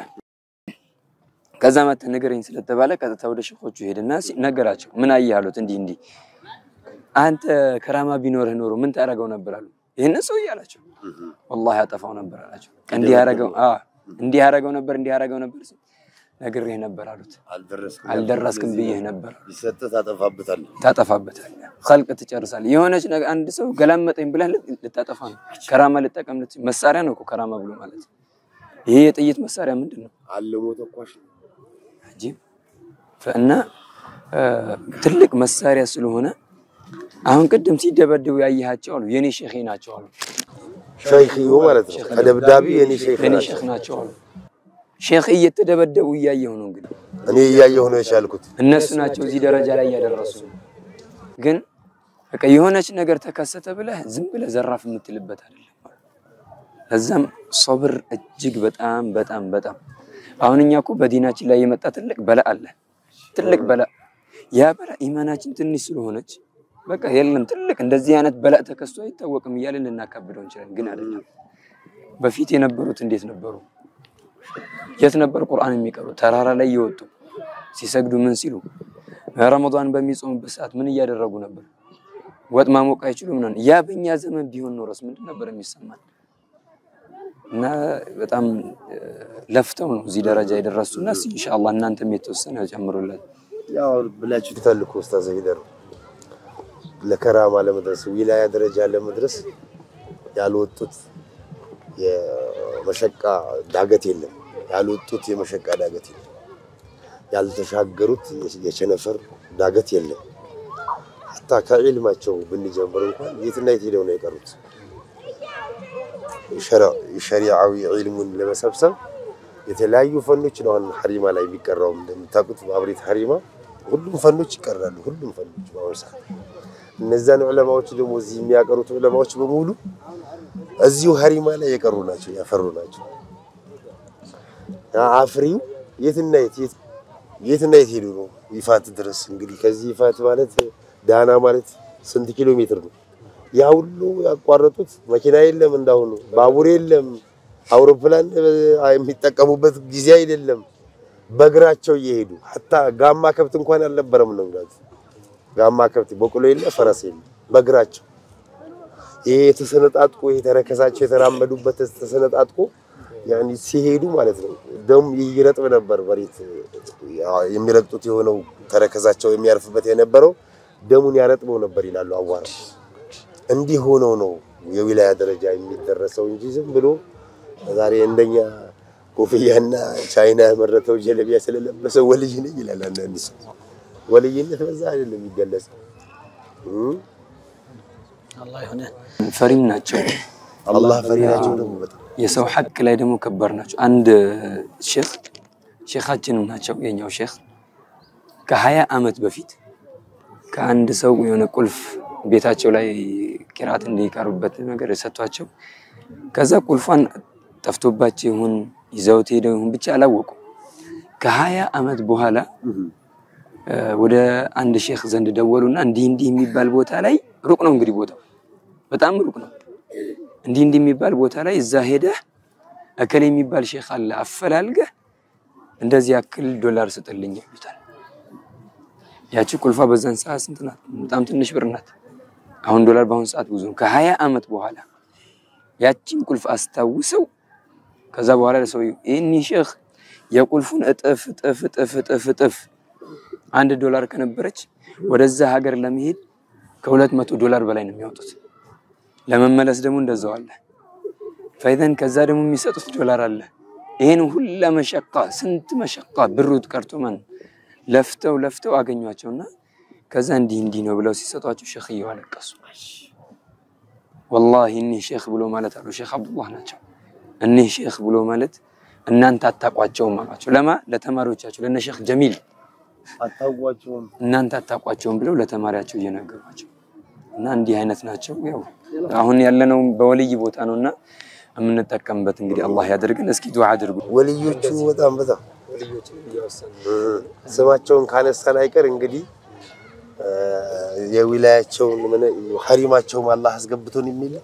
ከዛ መተ ነገረኝ ስለተባለ ቀጥታ ወደ ሼኾቹ ሄደና ነገራቸው ምን አያሉት እንዲ እንዲ አንተ ከራማ ቢኖርህ ኖሮ ምን ታረጋው ነበር አሉ ይሄን ሰው ይያላቸው والله ያጠፋው ነበር አላቸው እንዲ ያረጋው አ እንዲ ያረጋው ነበር እንዲ ያረጋው ነበር ነግሬህ ነበር አሉት አልደረስኩም አልደረስኩም ብዬህ ነበር ቢሰጥ ታጠፋበታል ታጠፋበታል خلق ትጨርሳለህ የሆነች ነገር አንድ ሰው ገላመጠኝ ብለህ ልታጠፋ ነው ከራማ ልጠቀም ልት መሳሪያ ነው እኮ ከራማ ብሎ ማለት ይሄ የጥይት መሳሪያ ምንድነው አለሞ ተኳሽ አጂብ ፈና ትልቅ መሳሪያ ስለሆነ አሁን ቀደም ሲደበደቡ ያያያቸው አሉ የኔ ሼኽ ናቸው አሉ ሼኽዩ ማለት ነው ከደብዳቢ የኔ ሼኽ የኔ ሼኽ ናቸው አሉ ሼኽ እየተደበደቡ ያያየው ነው እንግዲህ እኔ ያያየው ነው ያልኩት እነሱ ናቸው እዚህ ደረጃ ላይ ያደረሱ ግን በቃ የሆነች ነገር ተከሰተ ብለህ ዝም ብለህ ዘራፍ የምትልበት አይደለም ለዛም ሶብር እጅግ በጣም በጣም በጣም አሁንኛ እኮ በዲናችን ላይ የመጣ ትልቅ በላ አለ ትልቅ በላ ያ በላ ኢማናችን ትንሽ ስለሆነች በቃ የለም ትልቅ እንደዚህ አይነት በላ ተከስቶ አይታወቅም ይያልን እናከብደው እንችላለን ግን አይደለም በፊት የነበሩት እንዴት ነበሩ የት ነበር ቁርአን የሚቀሩ ተራራ ላይ ይወጡ ሲሰግዱ ምን ሲሉ ረመዳን በሚጾሙበት ሰዓት ምን ያደረጉ ነበር ወጥ ማሞቅ አይችሉም ነው ያ በእኛ ዘመን ቢሆን ኖርስ ምንድን ነበር የሚሰማን እና በጣም ለፍተው ነው እዚህ ደረጃ የደረሱና ኢንሻአላህ እናንተም የተወሰነ ጨምሩልን ያው ብላችሁ ተልኩ ኡስታዝ ሄደሩ ለከራማ ለመድረስ ዊላያ ደረጃ ለመድረስ ያልወጡት የመሸቃ ዳገት የለም ያልወጡት የመሸቃ ዳገት የለም ያልተሻገሩት የቸነፈር ዳገት የለም hatta ከዕልማቸው ብንጀምር እንኳን የትና የት ሄደው ነው የቀሩት ሸሪዓዊ ዒልሙን ለመሰብሰብ የተለያዩ ፈኖች ነው ሐሪማ ላይ የሚቀራው እንደምታውቁት በአብሪት ሐሪማ ሁሉም ፈኖች ይቀራሉ ሁሉም ፈኖች ባወሳ እነዛን ዑለማዎች ደግሞ እዚህ የሚያቀሩት ዑለማዎች በሙሉ እዚሁ ሐሪማ ላይ የቀሩ ናቸው ያፈሩ ናቸው አፍሪው የትና የት የትና የት ሄዱ ነው ይፋት ድረስ እንግዲህ ከዚህ ይፋት ማለት ዳና ማለት ስንት ኪሎ ሜትር ነው ያ ሁሉ ያቋረጡት መኪና የለም እንዳሁኑ ባቡር የለም አውሮፕላን የሚጠቀሙበት ጊዜ አይደለም በእግራቸው እየሄዱ hatta ጋማ ከብት እንኳን አልነበረም ነው ማለት ጋማ ከብት በቆሎ የለ ፈረስ የለ በእግራቸው ይሄ ተሰነጣጥቆ የተረከሳቸው የተራመዱበት ተሰነጣጥቆ ያኒ ሲሄዱ ማለት ነው ደም ይረጥብ ነበር በሪት የሚረግጡት የሆነው ተረከዛቸው የሚያርፍበት የነበረው ደሙን ያረጥበው ነበር ይላሉ አዋራ እንዲህ ሆኖ ነው የዊላያ ደረጃ የሚደረሰው እንጂ ዝም ብሎ ዛሬ እንደኛ ኮፍያና ቻይና መረተው ጀለቢያ ስለለበሰ ወልይ ነኝ ይላል አንዳንድ ሰው ወልይነት በዛ አይደለም የሚገለጽ አላህ ይሁን ፈሪም ናቸው አላህ ፈሪ ናቸው ደግሞ በጣም የሰው ሐቅ ላይ ደግሞ ከበር ናቸው አንድ ሼኽ ሼኻችን ናቸው የኛው ሼኽ ከሀያ አመት በፊት ከአንድ ሰው የሆነ ቁልፍ ቤታቸው ላይ ቂራት እንዲቀርቡበት ነገር ሰጥቷቸው ከዛ ቁልፏን ጠፍቶባቸው ይሁን ይዘውት ሄደው ይሁን ብቻ አላወቁም ከሀያ አመት በኋላ ወደ አንድ ሼክ ዘንድ ደወሉና እንዲህ እንዲህ የሚባል ቦታ ላይ ሩቅ ነው እንግዲህ ቦታው በጣም ሩቅ ነው እንዲህ እንዲህ የሚባል ቦታ ላይ እዛ ሄደ አከለ የሚባል ሼክ አለ አፈላልገ እንደዚህ ያክል ዶላር ስጥልኝ ይሉታል ያቺ ቁልፋ በዛን ሰዓት ስንት ናት በጣም ትንሽ ብር ናት አሁን ዶላር በአሁን ሰዓት ብዙ ነው ከሀያ አመት በኋላ ያቺን ቁልፍ አስተዋውሰው ከዛ በኋላ ለሰው እኒ ሼክ የቁልፉን እጥፍ እጥፍ እጥፍ እጥፍ እጥፍ አንድ ዶላር ከነበረች ወደዛ ሀገር ለመሄድ ከሁለት መቶ ዶላር በላይ ነው የሚያወጡት ለመመለስ ደግሞ እንደዛው አለ ፈይደን ከዛ ደግሞ የሚሰጡት ዶላር አለ ይሄን ሁሉ መሸቃ ስንት መሸቃ ብሩት ቀርቶ ማን ለፍተው ለፍተው አገኙአቸውና ከዛ እንዲህ እንዲህ ነው ብለው ሲሰጧቸው ሼኽየው አለቀሱ والله اني شيخ ብሎ ማለት አሉ ሼኽ አብዱላህ ናቸው እኔ ሼኽ ብሎ ማለት እናንተ አጣቋቸው ማማቸው ለማ ለተማሪዎቻቸው ለነ ሼኽ ጀሚል አጣቋቸው እናንተ አጣቋቸው ብለው ለተማሪያቸው እየነገሯቸው እና እንዲህ አይነት ናቸው ያው አሁን ያለነው በወልይ ቦታ ነውና የምንጠቀምበት እንግዲህ አላህ ያድርግን እስኪ ዱዓ አድርጉ ወልዮቹ በጣም በጣም ወልዮቹ እያወሰን ስማቸውን ካነሳን አይቀር እንግዲህ የዊላያቸውን ምን ሐሪማቸውን አላህ አስገብቶን የሚል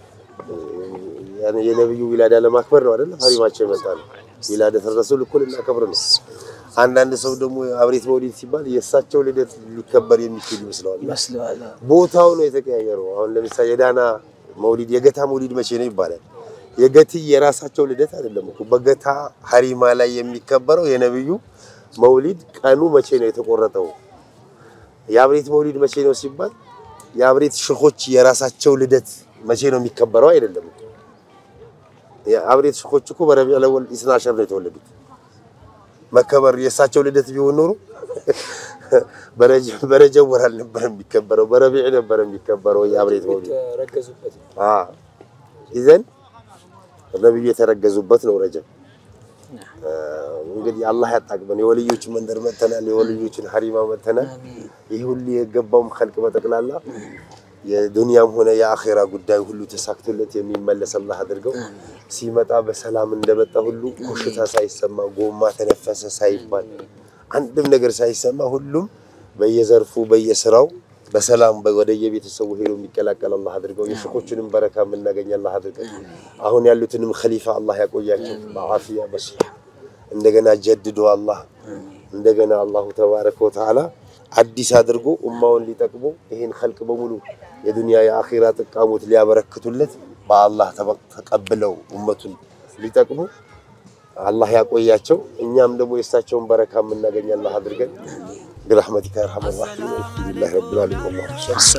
ያኔ የነብዩ ዊላዳ ለማክበር ነው አይደል ሐሪማቸው ይመጣል ዊላዳ ተረሱል እኮ ለማክበር ነው አንዳንድ ሰው ደግሞ አብሬት መውሊድ ሲባል የሳቸው ልደት ሊከበር የሚችል ይመስላል ይመስላል ቦታው ነው የተቀያየረው አሁን ለምሳሌ የዳና መውሊድ የገታ መውሊድ መቼ ነው ይባላል የገቲ የራሳቸው ልደት አይደለም እኮ በገታ ሐሪማ ላይ የሚከበረው የነብዩ መውሊድ ቀኑ መቼ ነው የተቆረጠው የአብሬት መውሊድ መቼ ነው ሲባል የአብሬት ሸኾች የራሳቸው ልደት መቼ ነው የሚከበረው አይደለም የአብሬት ሸኾች እኮ በረቢዕ ለወል ኢስና አሸር ነው የተወለዱት መከበር የሳቸው ልደት ቢሆን ኖሮ በረጀ በረጀው ወራል ነበር የሚከበረው በረቢዕ ነበር የሚከበረው የአብሬት መውሊድ ተረገዙበት አ ኢዘን ነብዩ የተረገዙበት ነው ረጀብ እንግዲህ አላህ ያጣቅበን የወልዮች መንደር መተናል የወልዮችን ሐሪማ መተናል ይሄ ሁሉ የገባውም خلق በተቀላላ የዱንያም ሆነ የአኺራ ጉዳይ ሁሉ ተሳክቶለት የሚመለስ አላህ አድርገው ሲመጣ በሰላም እንደመጣ ሁሉ ኮሽታ ሳይሰማ ጎማ ተነፈሰ ሳይባል አንድም ነገር ሳይሰማ ሁሉም በየዘርፉ በየስራው በሰላም ወደ የቤተሰቡ ሄዶ የሚቀላቀል አላህ አድርገው የሸኾቹንም በረካ ምናገኝ አላህ አድርገው አሁን ያሉትንም ኸሊፋ አላህ ያቆያቸው በአፊያ በሲህ እንደገና ጀድዶ አላህ እንደገና አላሁ ተባረከ ወተዓላ አዲስ አድርጎ ኡማውን ሊጠቅሙ ይሄን خلق በሙሉ የዱንያ የአኺራ ጥቃሙት ሊያበረክቱለት በአላህ ተቀበለው ኡመቱን ሊጠቅሙ አላህ ያቆያቸው እኛም ደግሞ የሳቸውን በረካ ምናገኝ አላህ አድርገን برحمتك يا ارحم الراحمين الحمد لله رب العالمين اللهم صل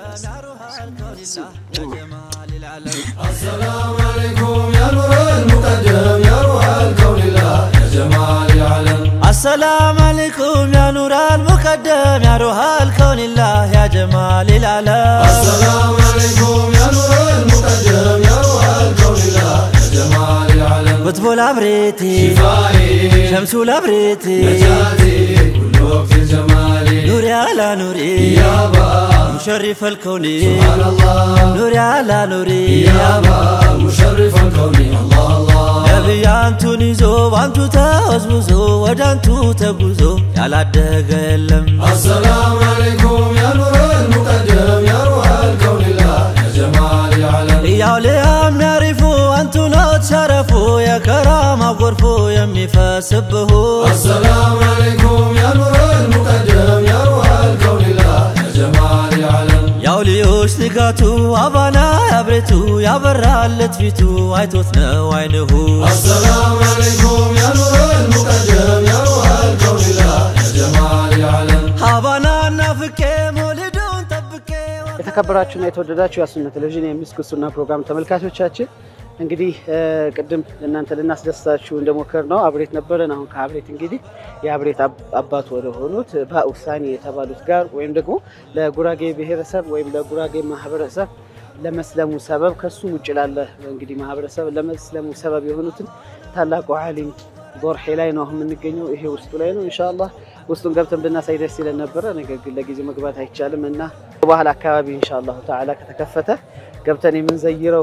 السلام عليكم يا نور المقدم يا روح الكون الله يا جمال العالم السلام عليكم يا نور المقدم يا روح الكون الله يا جمال العالم السلام عليكم يا نور المقدم يا روح الكون الله يا جمال العالم قطب العبريتي شفائي شمس العبريتي نجاتي في جمالي نوري على نوري يابا مشرف الكون سبحان الله نوري على نوري يابا مشرف الكون الله الله نبي انتو نيزو وانتو تازوزو ودانتو تغوزو يالا دغلم السلام عليكم يا نور المقدم يا روح الكون الله يا جمال العالم يا وليام نعرفو انتو نوت شرفو يا كرامه غرفو يميفسبه السلام عليكم يا نور المقدم يا روح الكون الله يا جمال العالم يا وليوش لقاتو ابانا يا بريتو يا برالت فيتو عيتوت ነው አይነሁ السلام عليكم يا نور المقدم يا روح الكون الله يا جمال العالم ابانا نافك مولدون طبك የተከበራችሁና የተወደዳችሁ ያሱና ቴሌቪዥን የሚስኩሱና ፕሮግራም ተመልካቾቻችን እንግዲህ ቀደም ለእናንተ ለናስደስታችሁ እንደሞከርነው አብሬት ነበረን አሁን ከአብሬት እንግዲህ የአብሬት አባት ወደ ሆኑት ባኡሳኒ የተባሉት ጋር ወይም ደግሞ ለጉራጌ ብሔረሰብ ወይም ለጉራጌ ማህበረሰብ ለመስለሙ ሰበብ ከሱ ውጭ ላለ እንግዲህ ማህበረሰብ ለመስለሙ ሰበብ የሆኑትን ታላቁ ዓሊም ዶርሄ ላይ ነው የምንገኘው ይሄ ውስጡ ላይ ነው ኢንሻአላህ ውስጡን ገብተን ብናሳይ ደስ ይለን ነበር ነገር ግን ለጊዜው መግባት አይቻልም እና በኋላ አካባቢ ኢንሻአላህ ተዓላ ከተከፈተ ገብተን የምንዘይረው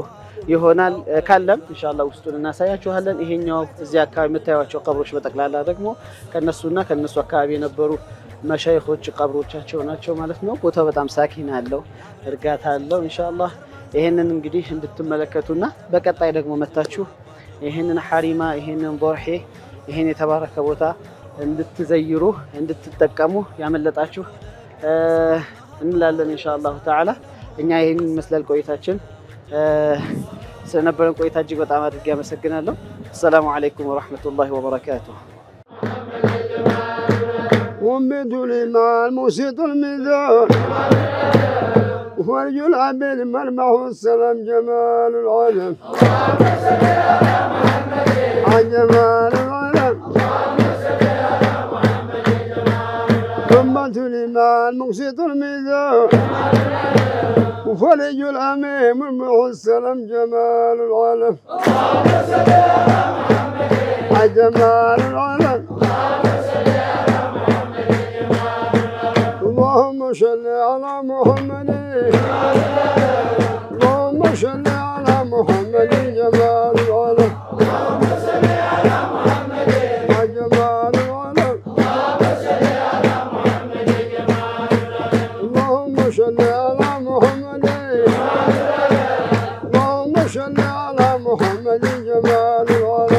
ይሆናል ካለም ኢንሻአላህ ውስጡን እናሳያችኋለን ይሄኛው እዚህ አካባቢ የምታዩዋቸው ቀብሮች በጠቅላላ ደግሞ ከነሱና ከነሱ አካባቢ የነበሩ መሻይኾች ቀብሮቻቸው ናቸው ማለት ነው ቦታው በጣም ሳኪን አለው እርጋታ አለው ኢንሻአላህ ይሄንን እንግዲህ እንድትመለከቱና በቀጣይ ደግሞ መታችሁ ይሄንን ሐሪማ ይሄንን ቦርሄ ይሄን የተባረከ ቦታ እንድትዘይሩ እንድትጠቀሙ ያመለጣችሁ እንላለን ኢንሻአላህ ተዓላ እኛ ይሄንን መስላል ቆይታችን ስለነበረን ቆይታ እጅግ በጣም አድርጌ አመሰግናለሁ ሰላም አለይኩም ወራህመቱላሂ ወበረካቱሁ ومد الإيمان موسيط الميزان ورج العبد مرمح السلام جمال العالم جمال العالم ومد الإيمان موسيط الميزان وفرج الأمين مرمح السلام جمال العالم جمال العالم اللهم صل على محمد اللهم صل على محمد جمال العالم اللهم صل على محمد جمال العالم اللهم صل على محمد اللهم صل على محمد جمال العالم